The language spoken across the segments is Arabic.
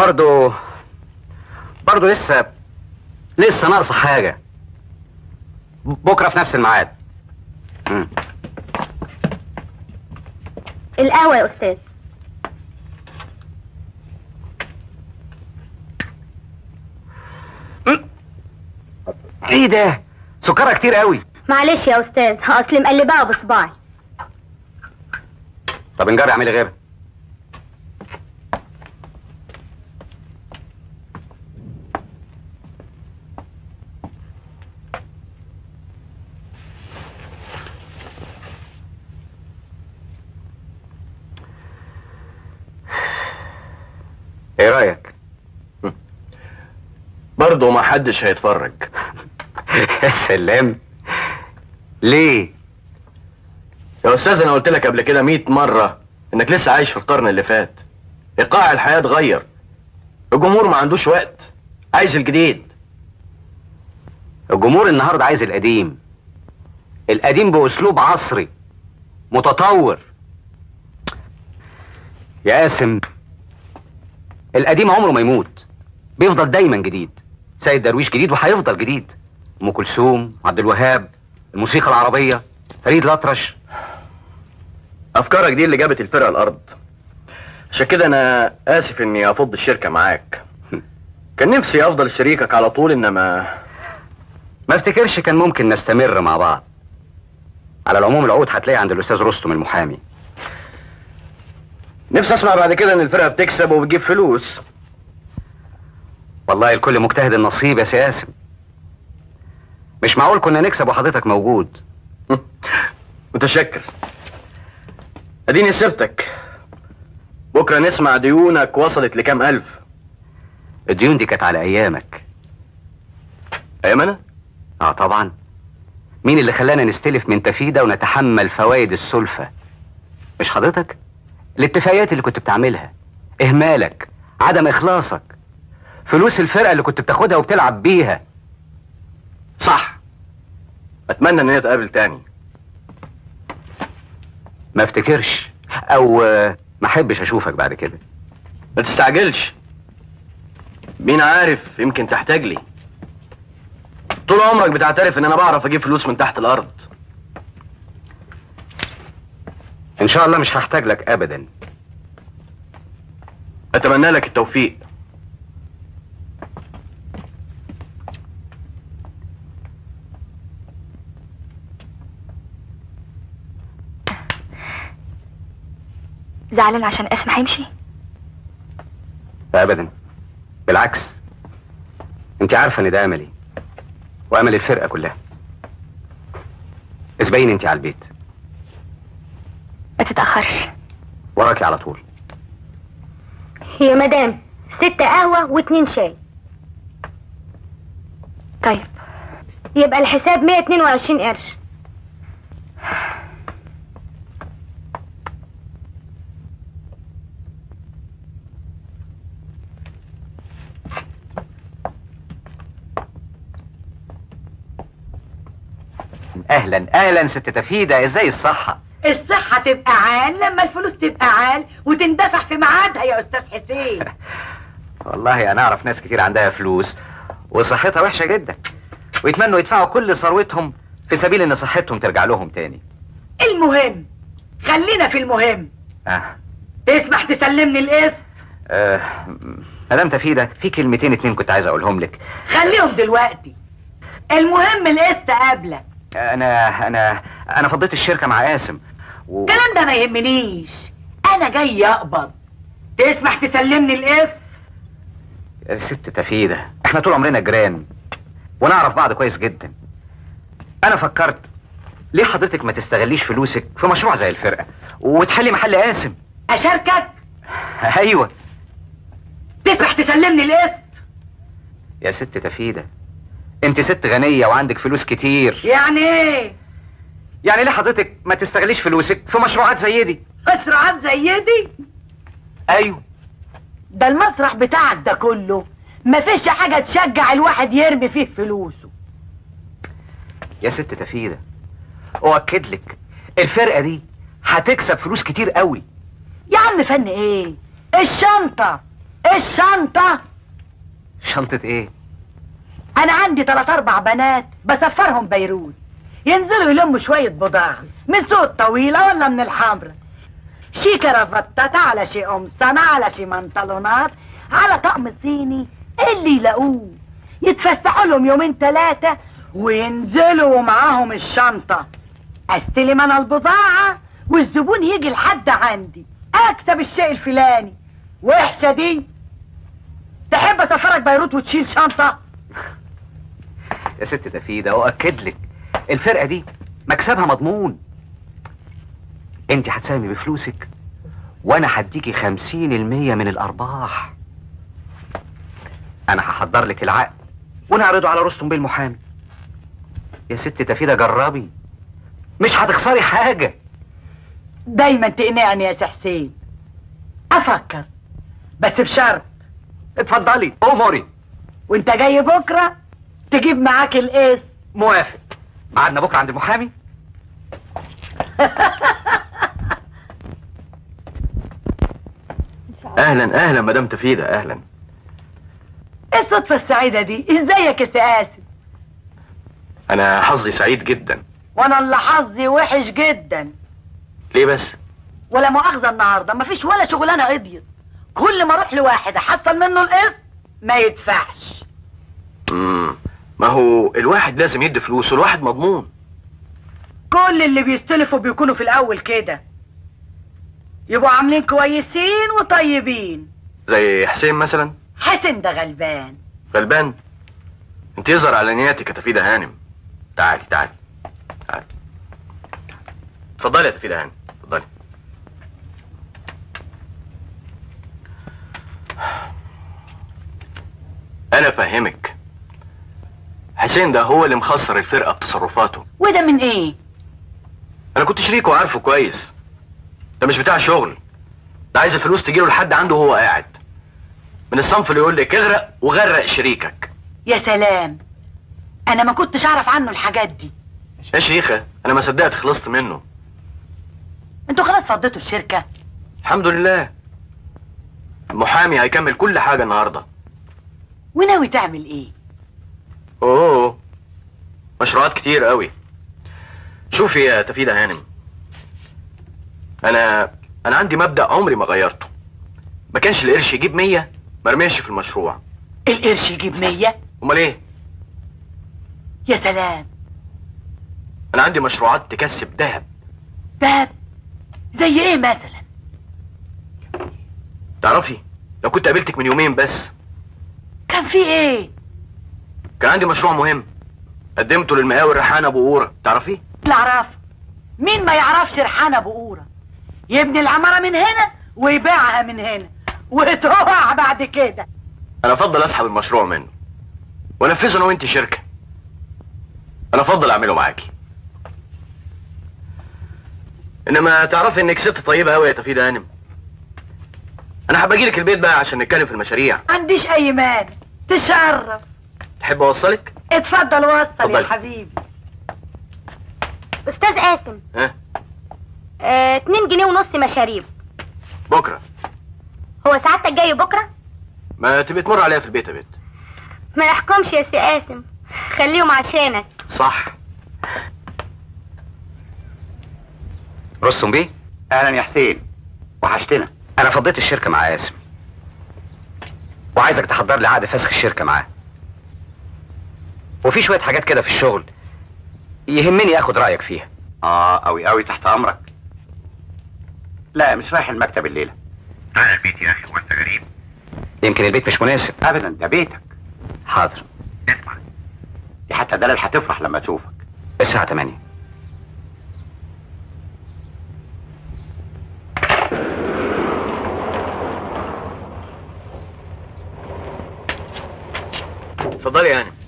برضو لسه ناقصه حاجه. بكره في نفس الميعاد. القهوه يا استاذ. ايه ده؟ سكرها كتير قوي. معلش يا استاذ، اصل مقلباها بصباعي. طب انجري اعملي غيرها. ايه رايك؟ برضه ما حدش هيتفرج. يا سلام. ليه يا استاذ؟ انا قلت لك قبل كده 100 مره انك لسه عايش في القرن اللي فات. ايقاع الحياه اتغير، الجمهور ما عندوش وقت، عايز الجديد. الجمهور النهارده عايز القديم باسلوب عصري متطور. يا قاسم، القديم عمره ما يموت، بيفضل دايما جديد. سيد درويش جديد وهيفضل جديد. ام كلثوم، عبد الوهاب، الموسيقى العربيه، فريد الأطرش. افكارك دي اللي جابت الفرقه الارض. عشان كده انا اسف اني افض الشركه معاك. كان نفسي افضل شريكك على طول، انما ما افتكرش كان ممكن نستمر مع بعض. على العموم العقود هتلاقي عند الاستاذ رستم المحامي. نفسي اسمع بعد كده ان الفرقه بتكسب وبتجيب فلوس. والله الكل مجتهد النصيب يا سياسم. مش معقول كنا نكسب وحضرتك موجود. متشكر. اديني سيرتك. بكره نسمع ديونك وصلت لكام الف. الديون دي كانت على ايامك. ايام انا؟ طبعا. مين اللي خلانا نستلف من تفيدة ونتحمل فوائد السلفة؟ مش حضرتك؟ الاتفاقيات اللي كنت بتعملها، اهمالك، عدم اخلاصك، فلوس الفرقة اللي كنت بتاخدها وبتلعب بيها. صح. اتمنى ان نتقابل تاني. ما افتكرش او ما احبش اشوفك بعد كده. ما تستعجلش، مين عارف يمكن تحتاج لي. طول عمرك بتعترف ان انا بعرف اجيب فلوس من تحت الارض. ان شاء الله مش هحتاج لك ابدا. اتمنى لك التوفيق. زعلان عشان اسمع هيمشي؟ ابدا، بالعكس. انت عارفه ان ده املي وامل الفرقه كلها. اسبقيني انت على البيت. ما تتاخرش. وراكي على طول. يا مدام 6 قهوه و2 شاي. طيب يبقى الحساب 122 قرش. اهلا اهلا ست تفيدة، ازاي الصحة؟ الصحة تبقى عال لما الفلوس تبقى عال وتندفع في ميعادها يا استاذ حسين. والله انا اعرف ناس كتير عندها فلوس وصحتها وحشة جدا، ويتمنوا يدفعوا كل ثروتهم في سبيل ان صحتهم ترجع لهم تاني. المهم خلينا في المهم. تسمح تسلمني القسط؟ مدام تفيدة، في كلمتين 2 كنت عايز اقولهم لك. خليهم دلوقتي. المهم القسط قبلك. انا فضيت الشركة مع قاسم الكلام ده ما يهمنيش، انا جاي اقبض. تسمح تسلمني القسط؟ يا ست تفيدة، احنا طول عمرنا جيران ونعرف بعض كويس جدا. انا فكرت ليه حضرتك ما تستغليش فلوسك في مشروع زي الفرقة وتحلي محل قاسم. اشاركك؟ ايوه. تسمح تسلمني القسط؟ يا ست تفيدة، انت ست غنية وعندك فلوس كتير. يعني ايه؟ يعني ليه حضرتك ما تستغليش فلوسك في مشروعات زي دي؟ مشروعات زي دي؟ ايوه. ده المسرح بتاعك ده كله مفيش حاجة تشجع الواحد يرمي فيه فلوسه. يا ست تفيدة، اؤكد لك الفرقة دي هتكسب فلوس كتير قوي. يا عم فن ايه؟ الشنطة الشنطة. شنطة ايه؟ انا عندي 3 4 بنات بسفرهم بيروت، ينزلوا يلموا شوية بضاعة من سوق الطويلة ولا من الحمرا، شي كرافتات على شي قمصان على شي منطلونات على طقم صيني اللي يلاقوه، يتفسحوا لهم 2 3 وينزلوا معاهم الشنطة. استلم انا البضاعة والزبون يجي لحد عندي اكسب الشيء الفلاني. وحشة دي؟ تحب اسفرك بيروت وتشيل شنطة؟ يا ست تفيدة اؤكد لك الفرقة دي مكسبها مضمون. انت هتساهمي بفلوسك وانا هديكي 50% من الارباح. انا هحضر لك العقد ونعرضه على رستم بيه المحامي. يا ست تفيدة جربي، مش هتخسري حاجة. دايما تقنعني يا سي حسين. افكر بس بشرط. اتفضلي اموري. وانت جاي بكرة تجيب معاك القيس. موافق. ميعادنا بكرة عند المحامي. اهلا اهلا مدام تفيدة، اهلا. ايه الصدفة السعيدة دي؟ ازيك يا سي قاسم؟ انا حظي سعيد جدا. وانا اللي حظي وحش جدا. ليه بس؟ ولا مؤاخذة النهاردة مفيش ولا شغلانة قضيت، كل ما اروح لواحد احصل منه القسط ما يدفعش. ما هو الواحد لازم يدي فلوس والواحد مضمون. كل اللي بيستلفوا بيكونوا في الاول كده، يبقوا عاملين كويسين وطيبين. زي حسين مثلا. حسين ده غلبان. غلبان؟ انت يظهر على نياتك يا تفيدة هانم. تعالي تعالي تعالي. اتفضلي يا تفيدة هانم، اتفضلي. انا افهمك، حسين ده هو اللي مخسر الفرقة بتصرفاته. وده من ايه؟ انا كنت شريكه وعارفه كويس. ده مش بتاع شغل، ده عايز الفلوس تجيله لحد عنده وهو قاعد، من الصنف اللي يقول لك اغرق وغرق شريكك. يا سلام، انا ما كنتش اعرف عنه الحاجات دي. يا شيخة انا ما صدقت خلصت منه. انتوا خلاص فضيتوا الشركة؟ الحمد لله. المحامي هيكمل كل حاجة النهاردة. وناوي تعمل ايه؟ اوه، مشروعات كتير قوي. شوفي يا تفيدة هانم، انا عندي مبدأ عمري ما غيرته. ما كانش القرش يجيب 100 مرميش في المشروع. القرش يجيب 100؟ امال ايه؟ يا سلام. انا عندي مشروعات تكسب دهب. دهب؟ زي ايه مثلا؟ تعرفي لو كنت قابلتك من يومين بس. كان في ايه؟ كان عندي مشروع مهم قدمته للمقاول ريحان ابو قوره، تعرفيه؟ لا اعرفه. مين ما يعرفش ريحان ابو قوره؟ يبني العمارة من هنا ويبيعها من هنا وتقع بعد كده. انا افضل اسحب المشروع منه وانفذه انا وانت شركه. انا افضل اعمله معاكي. انما تعرفي انك ست طيبه قوي يا تفيدة هانم. انا هبقى اجيلك البيت بقى عشان نتكلم في المشاريع. ما عنديش اي مانع، تشرف. تحب اوصلك؟ اتفضل وصل اتفضل يا حبيبي. استاذ قاسم، ها؟ 2 جنيه ونص مشاريب. بكره. هو سعادتك جاي بكره؟ ما تبي تمر عليا في البيت يا بنت. ما يحكمش يا سي قاسم، خليهم عشانك. صح. رستم بيه. اهلا يا حسين، وحشتنا. انا فضيت الشركة مع قاسم وعايزك تحضر لي عقد فسخ الشركة معاه، وفي شوية حاجات كده في الشغل يهمني اخد رأيك فيها. قوي قوي تحت امرك. لا مش رايح المكتب الليله. تعال البيت يا اخي، هو انت غريب؟ يمكن البيت مش مناسب. ابدا، ده بيتك. حاضر. اسمع، دي حتى دلال هتفرح لما تشوفك. الساعة 8. اتفضلي يا هانم.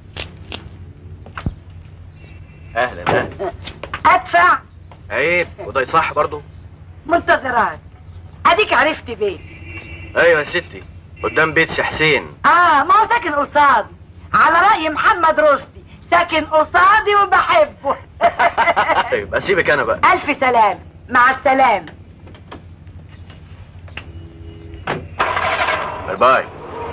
اهلا اهلا. ادفع؟ عيب، وده صح برضه. منتظراك، اديك عرفت بيتي. ايوه يا ستي، قدام بيت سي حسين. ما هو ساكن قصادي، على رأي محمد رشدي، ساكن قصادي وبحبه. طيب اسيبك انا بقى. الف سلام، مع السلامة. باي.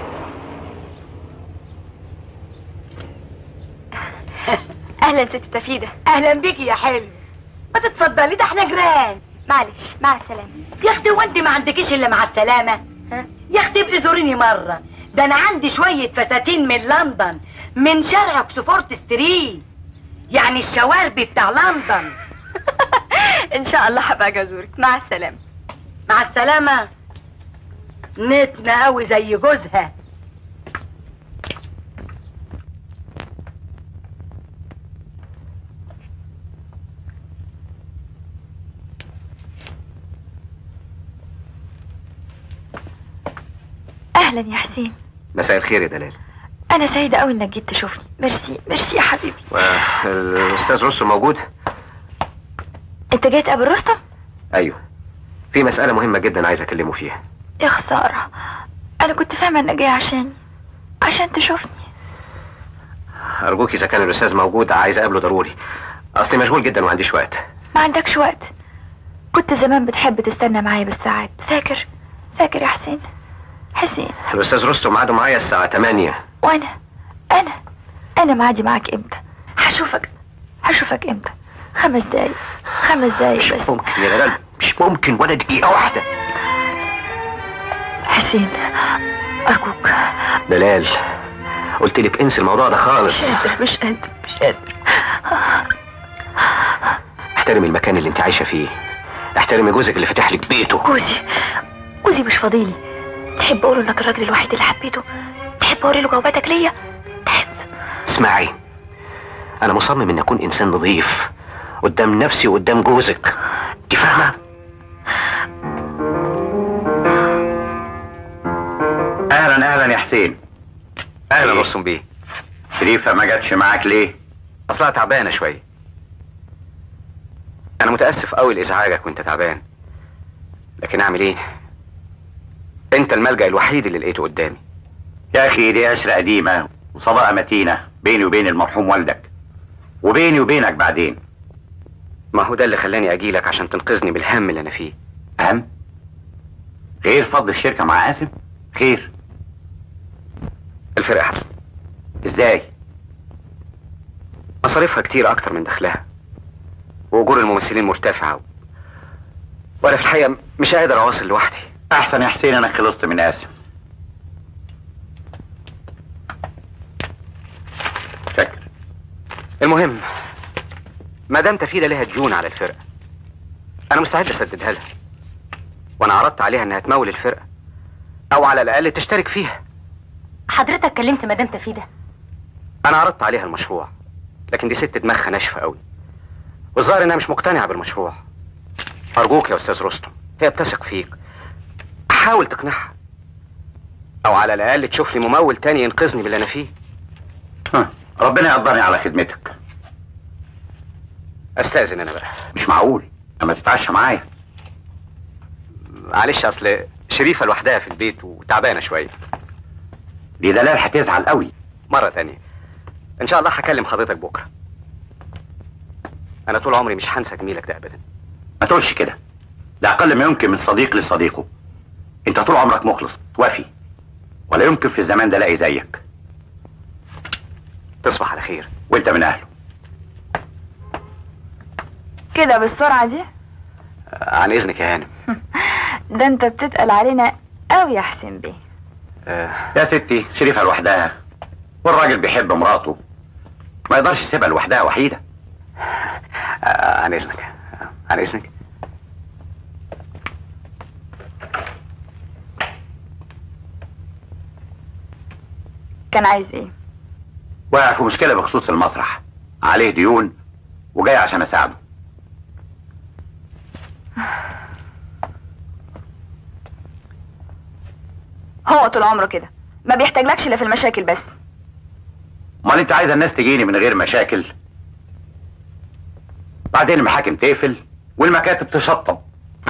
اهلا ست تفيدة. اهلا بيكي يا حلو. ما تتفضلي، ده احنا جيران. معلش، مع السلامة. يا اختي وانت ما عندكيش الا مع السلامه؟ ها؟ يا اختي ابقي زوريني مره، ده انا عندي شويه فساتين من لندن، من شارع اوكسفورد ستريت، يعني الشواربي بتاع لندن. ان شاء الله هبقى ازورك. مع السلامة. مع السلامه. نتنا قوي زي جوزها. اهلا يا حسين. مساء الخير يا دلال. انا سعيدة قوي انك جيت تشوفني. ميرسي ميرسي يا حبيبي. الاستاذ رستم موجود؟ انت جاي تقابل رستم؟ ايوه، في مسألة مهمة جدا عايز اكلمه فيها. يا خسارة، انا كنت فاهمة انك جاي عشان تشوفني. ارجوك اذا كان الاستاذ موجود عايز اقابله ضروري، اصلي مشغول جدا وما عنديش وقت. ما عندكش وقت؟ كنت زمان بتحب تستنى معايا بالساعات. فاكر يا حسين؟ الاستاذ رستم ميعاده معايا الساعة 8. وانا ميعادي معاك امتى؟ هشوفك امتى؟ 5 دقايق بس. مش ممكن يا دلال، مش ممكن ولا دقيقة واحدة. حسين ارجوك. دلال، قلت لك انسي الموضوع ده خالص. مش قادر. احترمي المكان اللي انت عايشة فيه، احترمي جوزك اللي فتح لك بيته. جوزي مش فاضيلي. تحب اقوله انك الراجل الوحيد اللي حبيته؟ تحب اوري له جواباتك ليا؟ تحب؟ اسمعي، انا مصمم ان اكون انسان نظيف قدام نفسي وقدام جوزك، انت فاهمة؟ اهلا يا حسين. اهلا رستم بيه. شريفة ما جاتش معاك ليه؟ اصلها تعبانة شوية. انا متأسف قوي لازعاجك وانت تعبان، لكن اعمل ايه؟ انت الملجأ الوحيد اللي لقيته قدامي. يا اخي دي عشرة قديمة وصداقة متينة بيني وبين المرحوم والدك، وبيني وبينك بعدين. ما هو ده اللي خلاني اجيلك عشان تنقذني بالهم اللي انا فيه. هم؟ غير فضل الشركة مع قاسم؟ خير؟ الفرقة حسن. ازاي؟ مصاريفها كتير اكتر من دخلها، واجور الممثلين مرتفعة، وانا في الحقيقة مش قادر اواصل لوحدي. احسن يا حسين انا خلصت من قاسم. شكر. المهم، مدام تفيدة لها ديون على الفرقة، انا مستعد اسددها لها، وانا عرضت عليها انها تمول الفرقة او على الاقل تشترك فيها. حضرتك كلمت مدام تفيدة؟ انا عرضت عليها المشروع، لكن دي ست دماغها ناشفة قوي، والظاهر انها مش مقتنعة بالمشروع. ارجوك يا استاذ رستم، هي بتثق فيك، حاول تقنعها، او على الاقل تشوف لي ممول تاني ينقذني باللي انا فيه. ربنا يقدرني على خدمتك. استاذن انا بقى. مش معقول اما تتعشى معايا. معلش، اصل شريفة لوحدها في البيت وتعبانة شوية. دي دلال هتزعل قوي. مرة تانية ان شاء الله هكلم حضرتك بكرة. انا طول عمري مش هنسى جميلك ده ابدا. ما تقولش كده، ده اقل ما يمكن من صديق لصديقه. انت طول عمرك مخلص وافي، ولا يمكن في الزمان ده الاقي زيك. تصبح على خير. وانت من اهله. كده بالسرعة دي؟ عن اذنك يا هانم. ده انت بتتقل علينا قوي يا حسين بيه. يا ستي شريفة لوحدها، والراجل بيحب مراته، ما يقدرش يسيبها لوحدها وحيدة. عن اذنك، عن اذنك. كان عايز ايه؟ واقع في مشكلة بخصوص المسرح، عليه ديون وجاي عشان اساعده. هو طول عمره كده، ما بيحتاجلكش الا في المشاكل بس. امال انت عايزه الناس تجيني من غير مشاكل؟ بعدين المحاكم تقفل والمكاتب تشطب.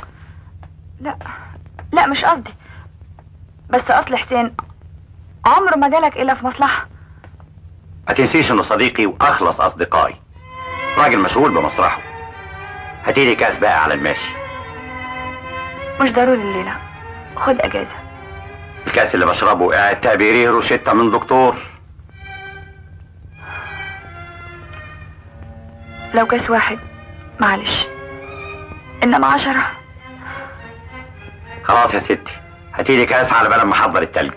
لا مش قصدي، بس اصل حسين عمره ما جالك الا في مصلحة. ما تنسيش انه صديقي واخلص اصدقائي، راجل مشغول بمسرحه. هاتيلي كاس بقى على الماشي. مش ضروري الليلة، خد اجازة. الكاس اللي بشربه اعتبريه روشتة من دكتور. لو كاس واحد معلش، انما 10. خلاص يا ستي، هاتيلي كاس على بال ما احضر التلج.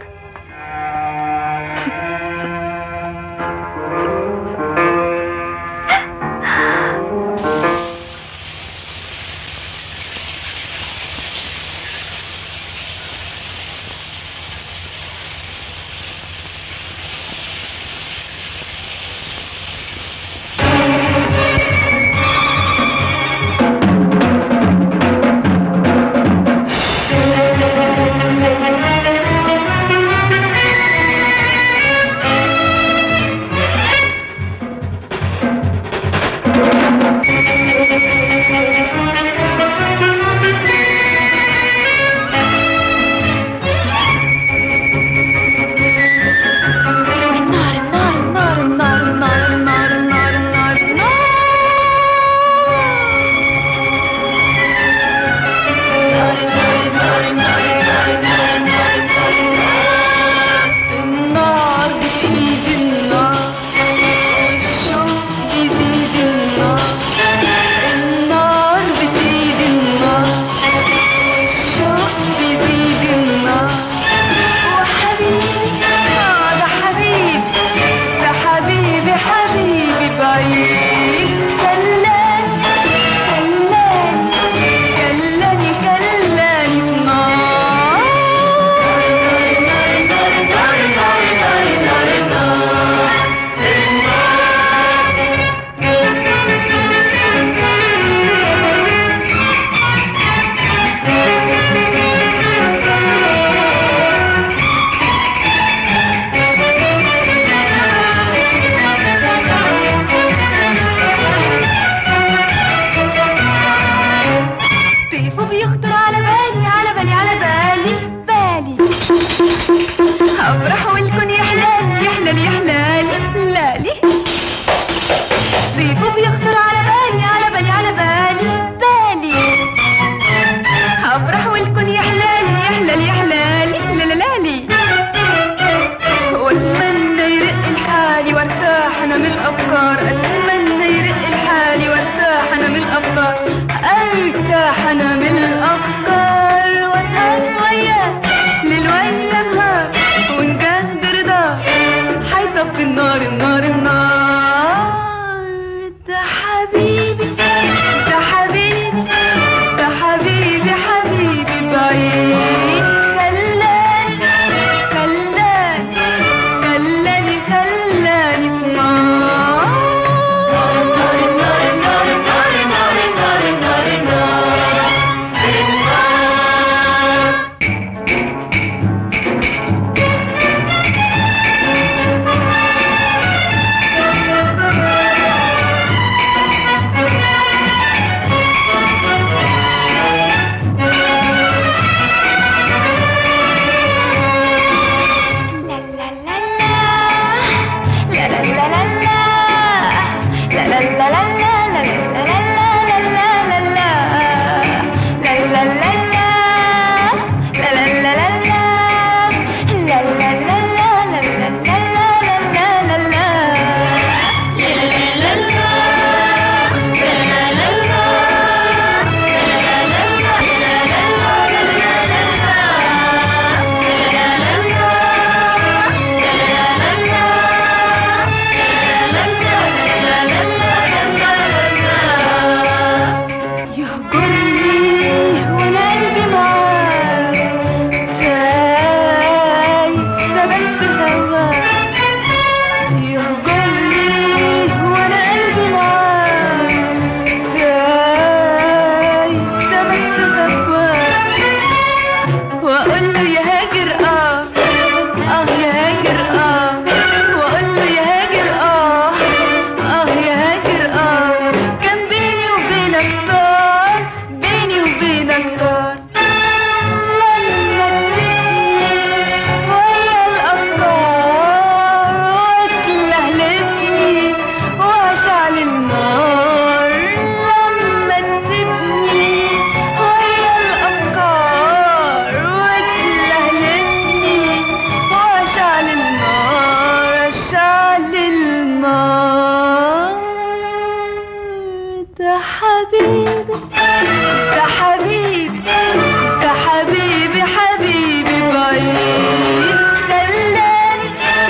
ده حبيبي ده حبيبي ده حبيبي حبيبي بعيد خلاني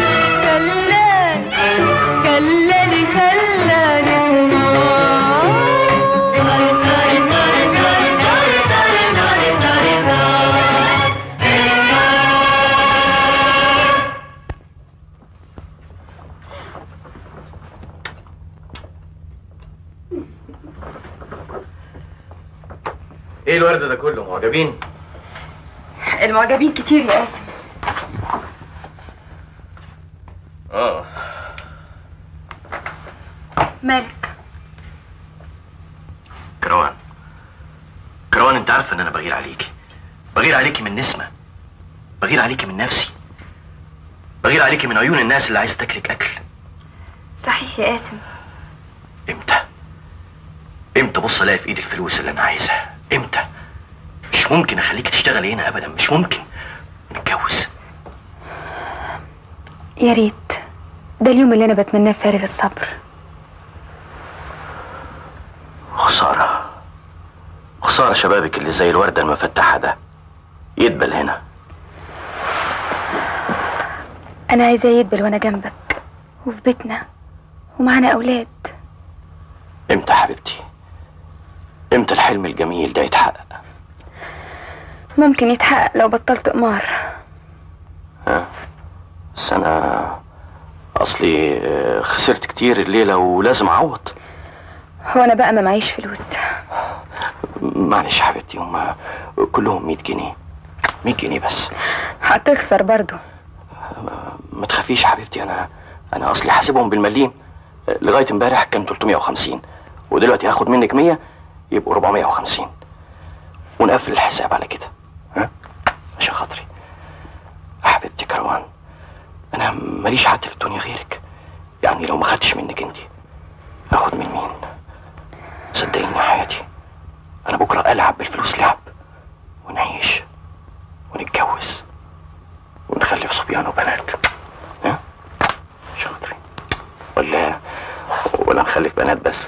خلاني ايه الورد ده كله؟ معجبين؟ المعجبين كتير يا قاسم. مالك؟ كروان انت عارفه ان انا بغير عليكي من نسمة، بغير عليكي من نفسي، بغير عليكي من عيون الناس اللي عايزه تاكلك اكل. صحيح يا قاسم. امتى بص الاقي في ايدي الفلوس اللي انا عايزها؟ امتى؟ مش ممكن اخليكي تشتغلي هنا ابدا، مش ممكن. نتجوز. يا ريت، ده اليوم اللي انا بتمناه فارغ الصبر. خسارة شبابك اللي زي الوردة المفتحة ده يدبل هنا. انا عايزاه يدبل وانا جنبك وفي بيتنا ومعانا اولاد. امتى حبيبتي؟ امتى الحلم الجميل ده يتحقق؟ ممكن يتحقق لو بطلت قمار. بس انا اصلي خسرت كتير الليلة ولازم اعوض. هو انا بقى ما معيش فلوس. معلش حبيبتي، هما كلهم 100 جنيه 100 جنيه بس. هتخسر برضو. ما تخافيش حبيبتي، انا اصلي حاسبهم بالمليم. لغاية امبارح كان 350، ودلوقتي هاخد منك 100 يبقوا 450 ونقفل الحساب على كده. عشان خاطري حبيبتي كروان، انا ماليش حد في الدنيا غيرك. يعني لو ما خدتش منك انت اخد من مين؟ صدقيني يا حياتي، انا بكره العب بالفلوس لعب، ونعيش ونتجوز ونخلف صبيان وبنات. شاطرين ولا نخلف بنات بس؟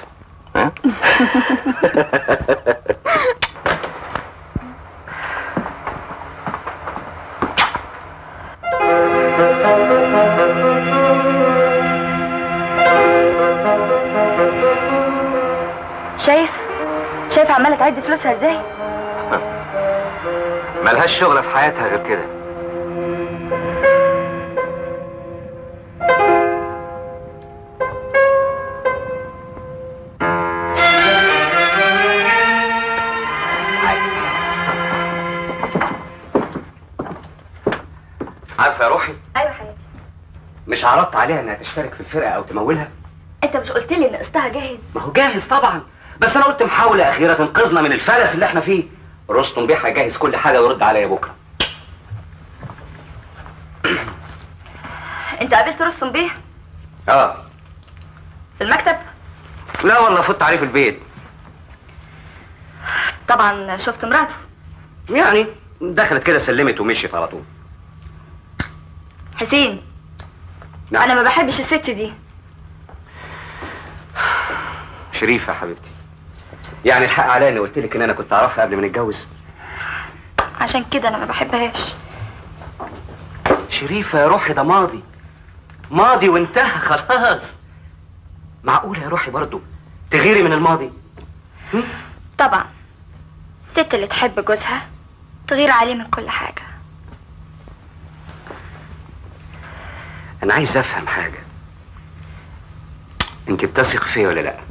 شايف عماله تعد فلوسها ازاي؟ ملهاش شغله في حياتها غير كده. عارفه يا روحي؟ ايوه حياتي. مش عرضت عليها انها تشترك في الفرقه او تمولها؟ انت مش قلت لي ان قسطها جاهز؟ ما هو جاهز طبعا، بس انا قلت محاوله اخيره تنقذنا من الفلس اللي احنا فيه. رستم بيه هيجهز كل حاجه ويرد عليا بكره. انت قابلت رستم بيه؟ في المكتب؟ لا والله، فت عليه في البيت. طبعا شفت مراته؟ يعني دخلت كده سلمت ومشيت على طول. حسين. نعم. انا ما بحبش الست دي. شريفه يا حبيبتي، يعني الحق عليا اني قلت لك ان انا كنت اعرفها قبل ما نتجوز. عشان كده انا ما بحبهاش. شريفه يا روحي، ده ماضي وانتهى خلاص. معقوله يا روحي برضو تغيري من الماضي؟ طبعا الست اللي تحب جوزها تغير عليه من كل حاجه. انا عايز افهم حاجه، انت بتثق فيا ولا لا؟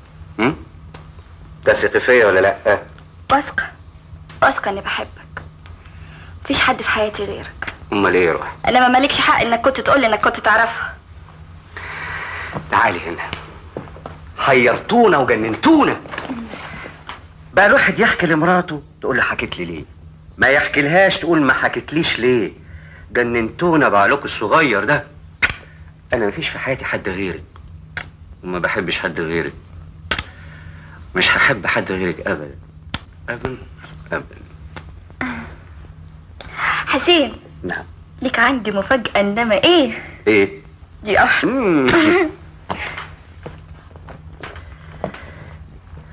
بتثق فيا ولا لا؟ واثقه اني بحبك. مفيش حد في حياتي غيرك. امال ايه يا روحي؟ انما مالكش حق انك كنت تقولي انك كنت تعرفها. تعالي هنا، حيرتونا وجننتونا. بقى الواحد يحكي لمراته تقول له حكيت لي ليه، ما يحكي لهاش تقول ما حكيتليش ليه. جننتونا بعقلكوا الصغير ده. انا مفيش في حياتي حد غيرك وما بحبش حد غيرك، مش هحب حد غيرك ابدا ابدا ابدا. حسين. نعم. ليك عندي مفاجأة، انما ايه دي؟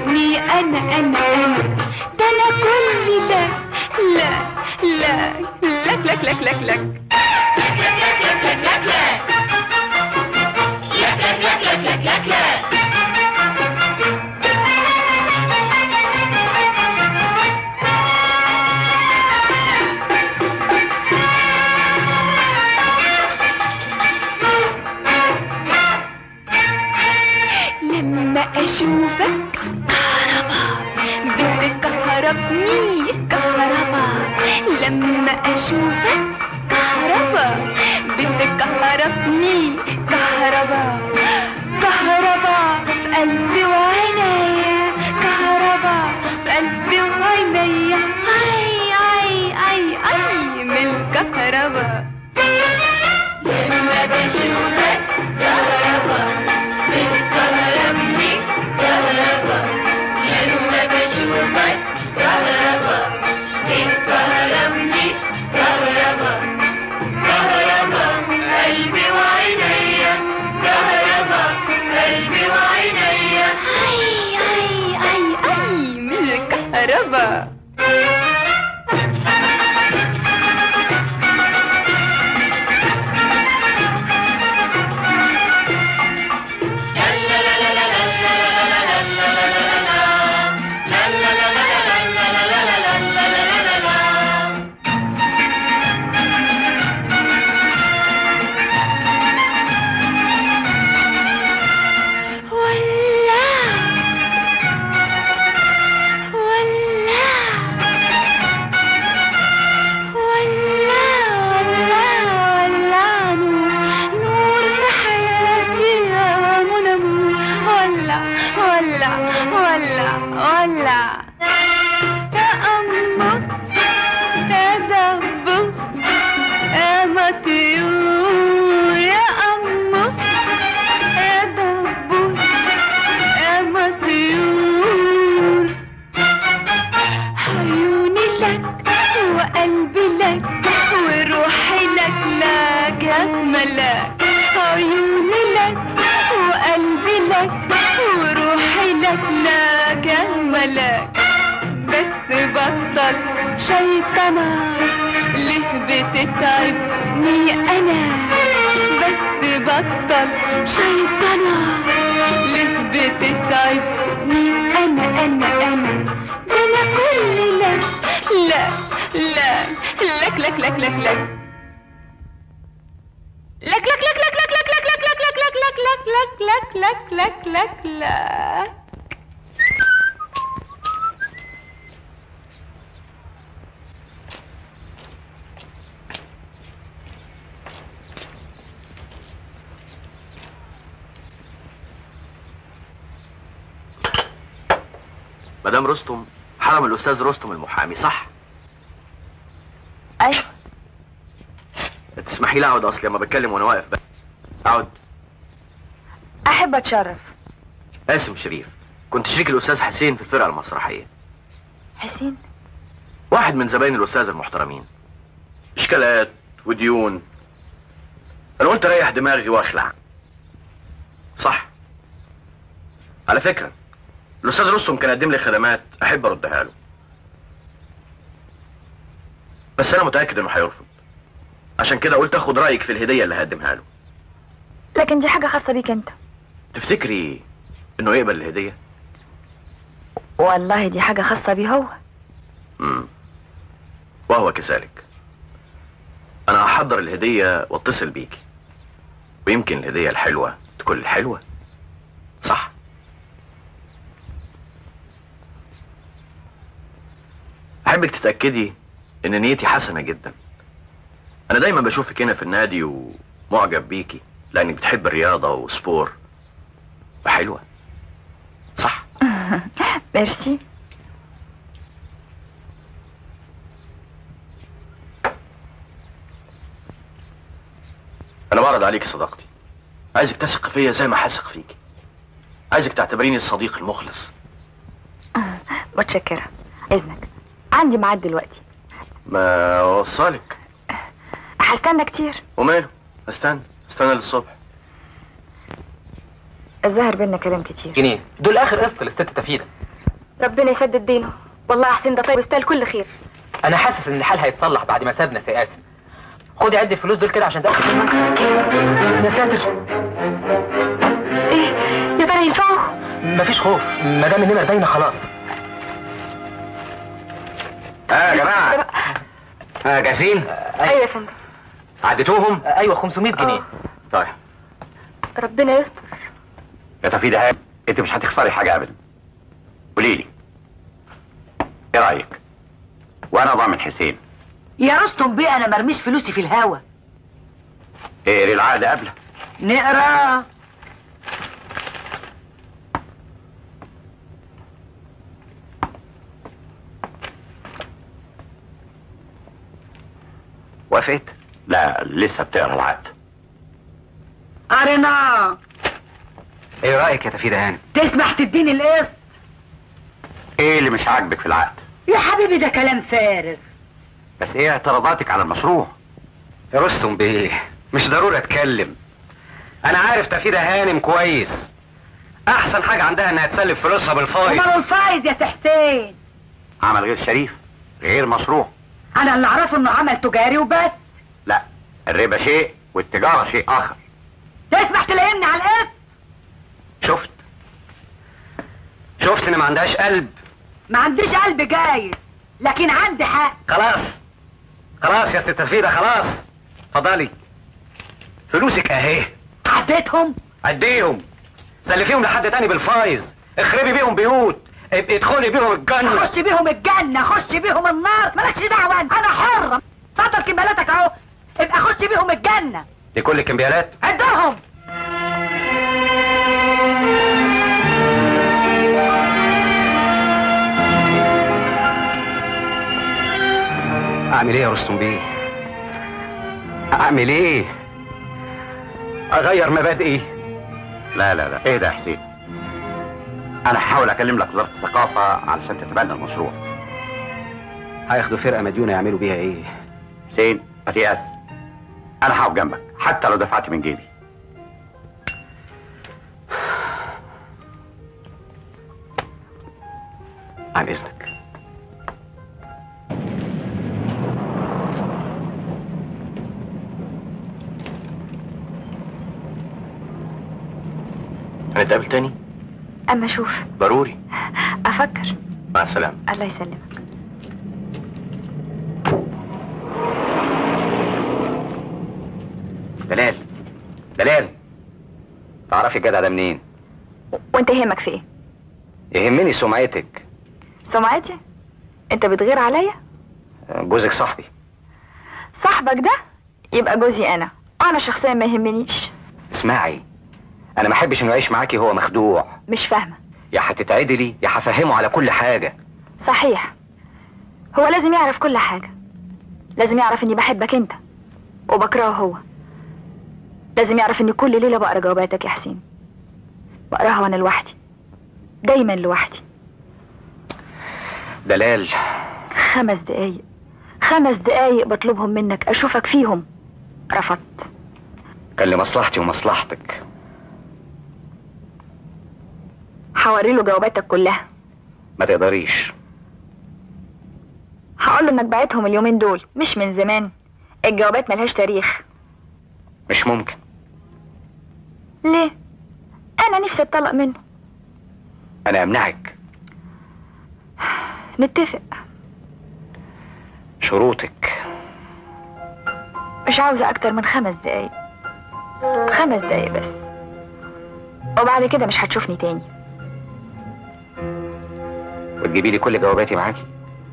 أنا ده أنا كل ده لك لما أشوفك كهربا بتكهربني كهربا، لما أشوفك كهربا بتكهربني كهربا، كهربا في قلبي وعينيا، كهربا في قلبي وعينيا، أي من الكهربا. لما بشوفك كهربا بتكهربني كهربا، لما بشوفك كهربا بتكهربني كهربا، كهربا قلبي وعينيا، كهربا قلبي وعينيا، أي من الكهربا. بطل شيطنة ليه بتتعبني أنا، بس بطل شيطنة ليه بتتعبني أنا، ده أنا كل لك. مدام رستم حرم الأستاذ رستم المحامي، صح؟ أيوة. تسمحي لي أقعد؟ أصلي لما بتكلم وأنا واقف بقى. أقعد. أحب أتشرف. قاسم شريف، كنت شريك الأستاذ حسين في الفرقة المسرحية. حسين؟ واحد من زباين الأستاذ المحترمين. إشكالات وديون. أنا قلت أريح دماغي وأخلع. صح. على فكرة الأستاذ رستم كان قدم لي خدمات أحب أردها له، بس أنا متأكد إنه هيرفض، عشان كده قلت أخد رأيك في الهدية اللي هقدمها له. لكن دي حاجة خاصة بيك أنت. تفتكري إنه يقبل الهدية؟ والله دي حاجة خاصة بيه هو. وهو كذلك. أنا هحضر الهدية واتصل بيكي، ويمكن الهدية الحلوة تكون الحلوة، صح؟ أحبك تتأكدي إن نيتي حسنة جدا. أنا دايما بشوفك هنا في النادي ومعجب بيكي لأنك بتحب الرياضة وسبور وحلوة، صح؟ ميرسي. أنا بعرض عليك صداقتي، عايزك تثق فيا زي ما هثق فيكي، عايزك تعتبريني الصديق المخلص. متشكرة. إذنك، عندي ميعاد دلوقتي. ما اوصلك. هستنى كتير. وماله؟ استنى للصبح. الظاهر بينا كلام كتير. جنيه دول اخر قسط للست تفيدة. ربنا يسدد دينه. والله يا حسين ده طيب يستاهل كل خير. انا حاسس ان الحال هيتصلح بعد ما سابنا سي قاسم. خدي عد الفلوس دول كده عشان تاخد منهم. يا ساتر. ايه يا ترى ينفعوا؟ مفيش خوف ما دام النمر باينه خلاص. يا جماعه جاهزين؟ ايوه يا فندم. عديتوهم؟ ايوه 500 جنيه. طيب ربنا يستر. يا تفيدة انت مش هتخسري حاجه ابدا. قولي لي ايه رايك؟ وانا ضامن حسين. يا رستم بيه انا مرميش فلوسي في الهوا. اقري العقد قبله. نقرا. وافقت؟ لا لسه بتقرا العقد. قريناه. ايه رايك يا تفيدة هانم؟ تسمح تديني القسط؟ ايه اللي مش عاجبك في العقد؟ يا حبيبي ده كلام فارغ. بس ايه اعتراضاتك على المشروع؟ يا رستم بيه مش ضروري اتكلم. انا عارف تفيدة هانم كويس. احسن حاجه عندها انها تسلف فلوسها بالفايز. امال الفايز يا سي حسين؟ عمل غير شريف، غير مشروع. انا اللي اعرفه انه عمل تجاري وبس. لا الربا شيء والتجاره شيء اخر. تسمح تلاقيني على القسط؟ شفت ان ما عندهاش قلب. ما عنديش قلب جايز لكن عندي حق. خلاص يا ست تفيدة خلاص. اتفضلي فلوسك اهي. عديتهم؟ اديهم. سلفيهم لحد تاني بالفايز. اخربي بيهم بيوت. ادخلي بيهم الجنة. خش بيهم الجنة، خش بيهم النار، مالكش دعوة انا حرة. اتفضل كمالاتك اهو. ابقى خش بيهم الجنة. دي كل الكمبيالات؟ عدهم. اعمل ايه يا رستم بيه؟ اعمل ايه؟ اغير مبادئي؟ لا اهدى يا حسين. انا هحاول اكلم لك وزاره الثقافه علشان تتبنى المشروع. هياخدوا فرقه مديونه يعملوا بيها ايه؟ حسين ما تيأس، انا هقف جنبك حتى لو دفعت من جيبي. عن اذنك. هنتقابل تاني؟ اما اشوف. ضروري. افكر. مع السلامة. الله يسلمك. دلال تعرفي الجدع ده منين؟ وانت يهمك في ايه؟ يهمني سمعتك. سمعتي؟ انت بتغير عليا؟ جوزك صاحبي. صاحبك ده يبقى جوزي انا شخصيا ما يهمنيش. اسمعي، انا ما احبش انه يعيش معاكي هو مخدوع. مش فاهمه. يا هتتعدلي يا هفهمه على كل حاجه. صحيح، هو لازم يعرف كل حاجه. لازم يعرف اني بحبك انت وبكرهه هو. لازم يعرف اني كل ليله بقرا جواباتك يا حسين. بقراها وانا لوحدي، دايما لوحدي. دلال 5 دقايق 5 دقايق بطلبهم منك اشوفك فيهم. رفضت. كان لمصلحتي ومصلحتك. هوري له جواباتك كلها. ما تقدريش. هقول له انك بعتهم اليومين دول مش من زمان. الجوابات ملهاش تاريخ. مش ممكن. ليه؟ انا نفسي اتطلق منه. انا امنعك. نتفق. شروطك. مش عاوزة اكتر من 5 دقايق. 5 دقايق بس، وبعد كده مش هتشوفني تاني. وتجيبي لي كل جواباتي معاكي؟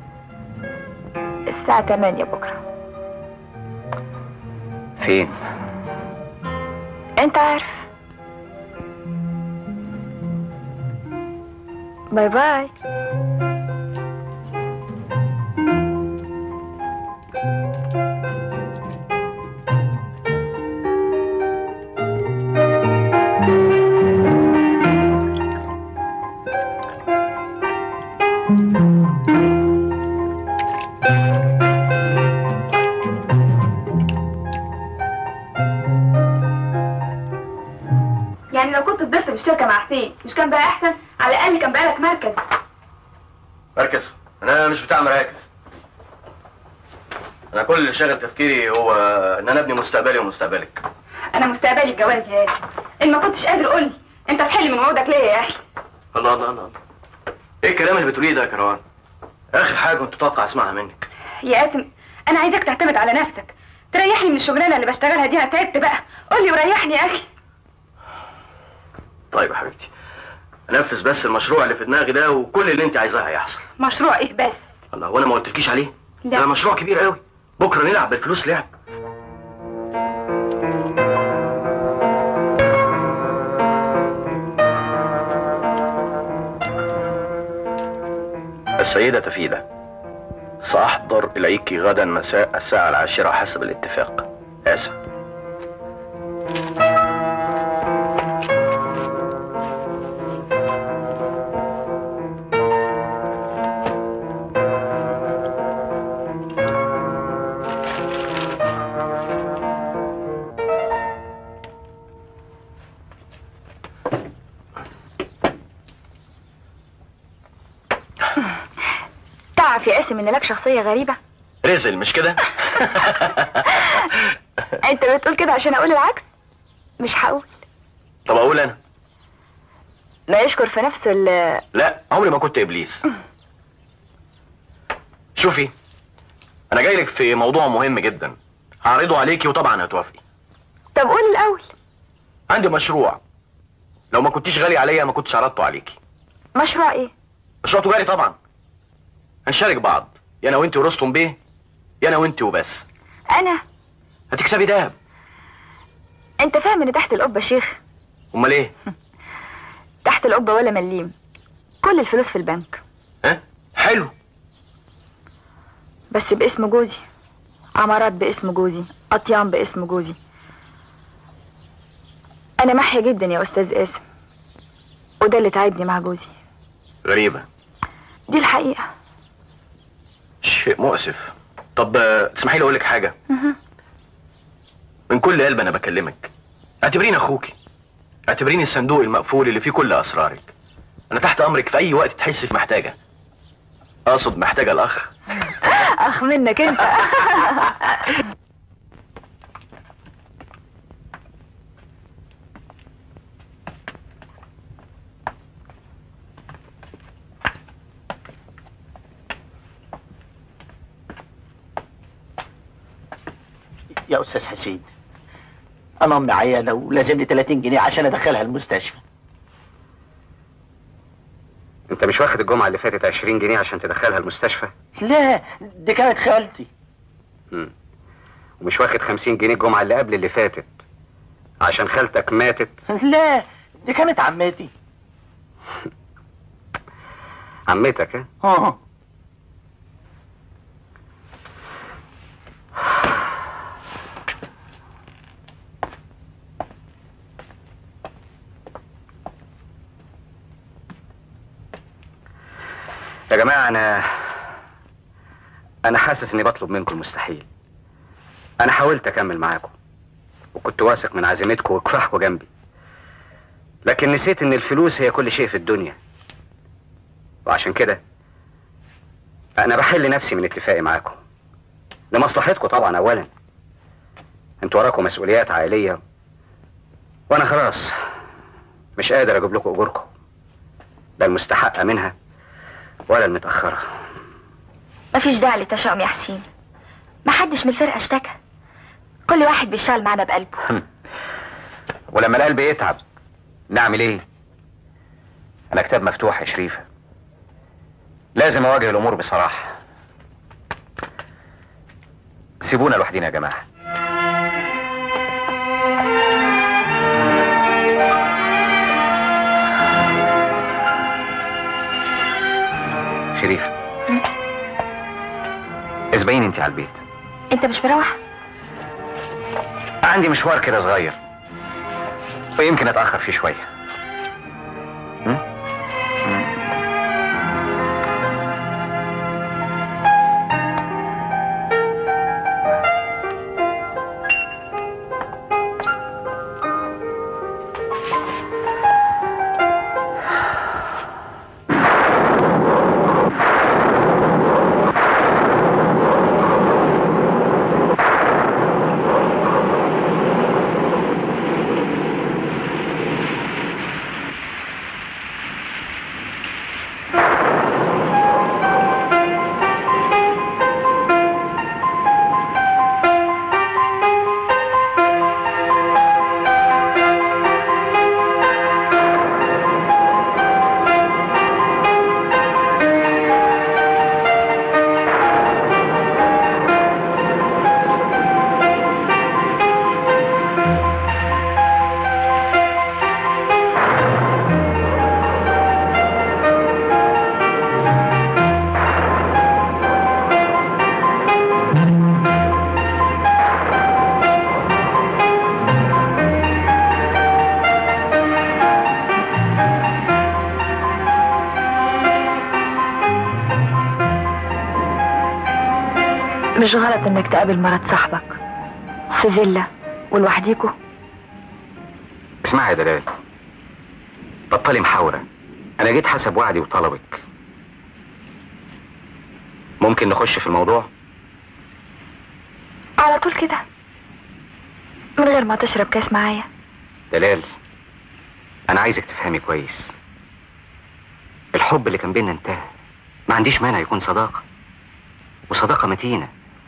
الساعة 8 بكرة. فين؟ انت عارف. باي باي. يعني لو كنت فضلت في الشركة مع حسين مش كان بقى احسن؟ على الاقل كان بقى لك مركز. مركز، انا مش بتاع مراكز. انا كل اللي شاغل تفكيري هو ان انا ابني مستقبلي ومستقبلك. انا مستقبلي الجواز يا ياسر. ان ما كنتش قادر قول لي انت في حل من وعودك ليه يا اخي؟ الله الله الله، ايه الكلام اللي بتقوليه ده يا كروان؟ اخر حاجه كنت تتوقع اسمعها منك. يا قاسم انا عايزاك تعتمد على نفسك، تريحني من الشغلانه اللي بشتغلها دي. انا تعبت بقى، قول لي وريحني يا اخي. طيب يا حبيبتي، انفذ بس المشروع اللي في دماغي ده وكل اللي انت عايزاه هيحصل. مشروع ايه بس؟ الله، وانا ما قلتلكيش عليه؟ لا. ده مشروع كبير قوي، بكره نلعب بالفلوس لعب. السيدة تفيدة، سأحضر إليك غدا مساء الساعة 10 حسب الاتفاق. آسف. تعرف يا قاسم ان لك شخصيه غريبه؟ رزل مش كده؟ انت بتقول كده عشان اقول العكس؟ مش هقول. طب أقول أنا؟ لا يشكر في نفسه لا، عمري ما كنت إبليس. شوفي، أنا جاي لك في موضوع مهم جدا، هعرضه عليكي وطبعا هتوافقي. طب قول الاول. عندي مشروع، لو ما كنتيش غالي عليا ما كنتش عرضته عليكي. مشروع ايه؟ مشروع تجاري طبعا. هنشارك بعض، يا انا وانت ورستم بيه، يا انا وانت وبس. انا؟ هتكسبي دهب. انت فاهم ان تحت القبه شيخ؟ امال ايه؟ تحت القبه ولا مليم، كل الفلوس في البنك. ها؟ حلو. بس باسم جوزي، عمارات باسم جوزي، اطيان باسم جوزي. انا محية جدا يا استاذ قاسم، وده اللي تعبني مع جوزي. غريبة. دي الحقيقة. شيء مؤسف. طب تسمحي لي اقول لك حاجة؟ من كل قلب انا بكلمك، اعتبريني اخوكي، اعتبريني الصندوق المقفول اللي فيه كل اسرارك. انا تحت امرك في اي وقت تحسي في محتاجة. اقصد محتاجة الاخ. اخ منك انت. يا استاذ حسين، انا امي عيانه ولازمني 30 جنيه عشان ادخلها المستشفى. انت مش واخد الجمعة اللي فاتت 20 جنيه عشان تدخلها المستشفى؟ لا، دي كانت خالتي. ومش واخد 50 جنيه الجمعة اللي قبل اللي فاتت عشان خالتك ماتت؟ لا، دي كانت عمتي. عمتك؟ ها؟ اه. يا جماعة أنا حاسس إني بطلب منكم المستحيل. أنا حاولت أكمل معاكم وكنت واثق من عزيمتكم وكفاحكم جنبي، لكن نسيت إن الفلوس هي كل شيء في الدنيا. وعشان كده أنا بحل نفسي من اتفاقي معاكم لمصلحتكم طبعا. أولا أنتوا وراكم مسؤوليات عائلية، وأنا خلاص مش قادر أجيب لكم أجوركم، لا المستحقة منها ولا المتأخرة. مفيش داعي للتشاؤم يا حسين، محدش من الفرقة اشتكى، كل واحد بيشتغل معانا بقلبه. ولما القلب يتعب نعمل ايه؟ انا كتاب مفتوح يا شريفة، لازم اواجه الامور بصراحة. سيبونا لوحدينا يا جماعة. شريفة، اسبقيني انت على البيت. انت مش مروح؟ عندي مشوار كده صغير ويمكن اتأخر فيه شوية. مش غلط انك تقابل مرات صاحبك في فيلا ولوحديكوا؟ اسمعي يا دلال، بطلي محاورة. انا جيت حسب وعدي وطلبك. ممكن نخش في الموضوع؟ على طول كده من غير ما تشرب كاس معايا؟ دلال، انا عايزك تفهمي كويس. الحب اللي كان بيننا انتهى. ما عنديش مانع يكون صداقة، وصداقة متينة.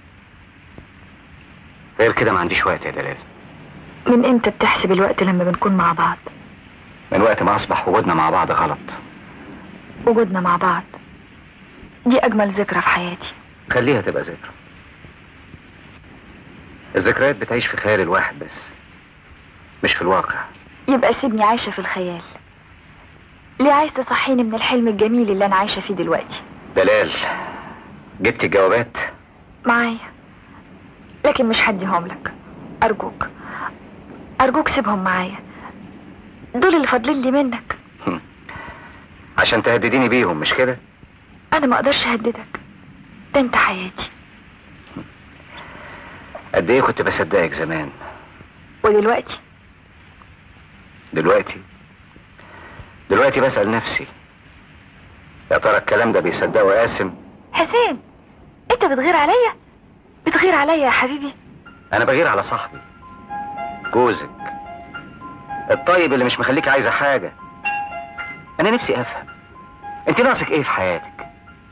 غير كده ما عنديش وقت يا دلال. من امتى بتحسب الوقت لما بنكون مع بعض؟ من وقت ما اصبح وجودنا مع بعض غلط. وجودنا مع بعض دي اجمل ذكرى في حياتي. خليها تبقى ذكرى. الذكريات بتعيش في خيال الواحد بس، مش في الواقع. يبقى سيبني عايشة في الخيال. ليه عايز تصحيني من الحلم الجميل اللي انا عايشة فيه دلوقتي؟ دلال، جبتي الجوابات؟ معايا، لكن مش هديهم لك. ارجوك ارجوك سيبهم معايا، دول اللي فاضلين لي منك. عشان تهدديني بيهم مش كده؟ انا ما اقدرش اهددك، ده انت حياتي. قد ايه كنت بصدقك زمان. ودلوقتي؟ دلوقتي بسأل نفسي، يا ترى الكلام ده بيصدقه قاسم؟ حسين، انت بتغير عليا؟ بتغير عليا يا حبيبي؟ انا بغير على صاحبي، جوزك الطيب اللي مش مخليك عايزة حاجة. انا نفسي افهم، انت ناقصك ايه في حياتك؟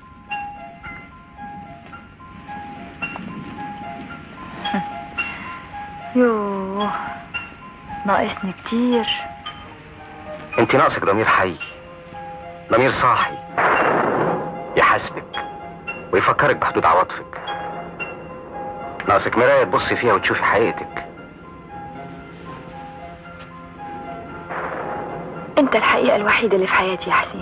يوه، ناقصني كتير. انت ناقصك ضمير حي، ضمير صاحي، يحاسبك ويفكرك بحدود عواطفك. ناقصك مراية تبصي فيها وتشوفي حقيقتك. انت الحقيقة الوحيدة اللي في حياتي يا حسين.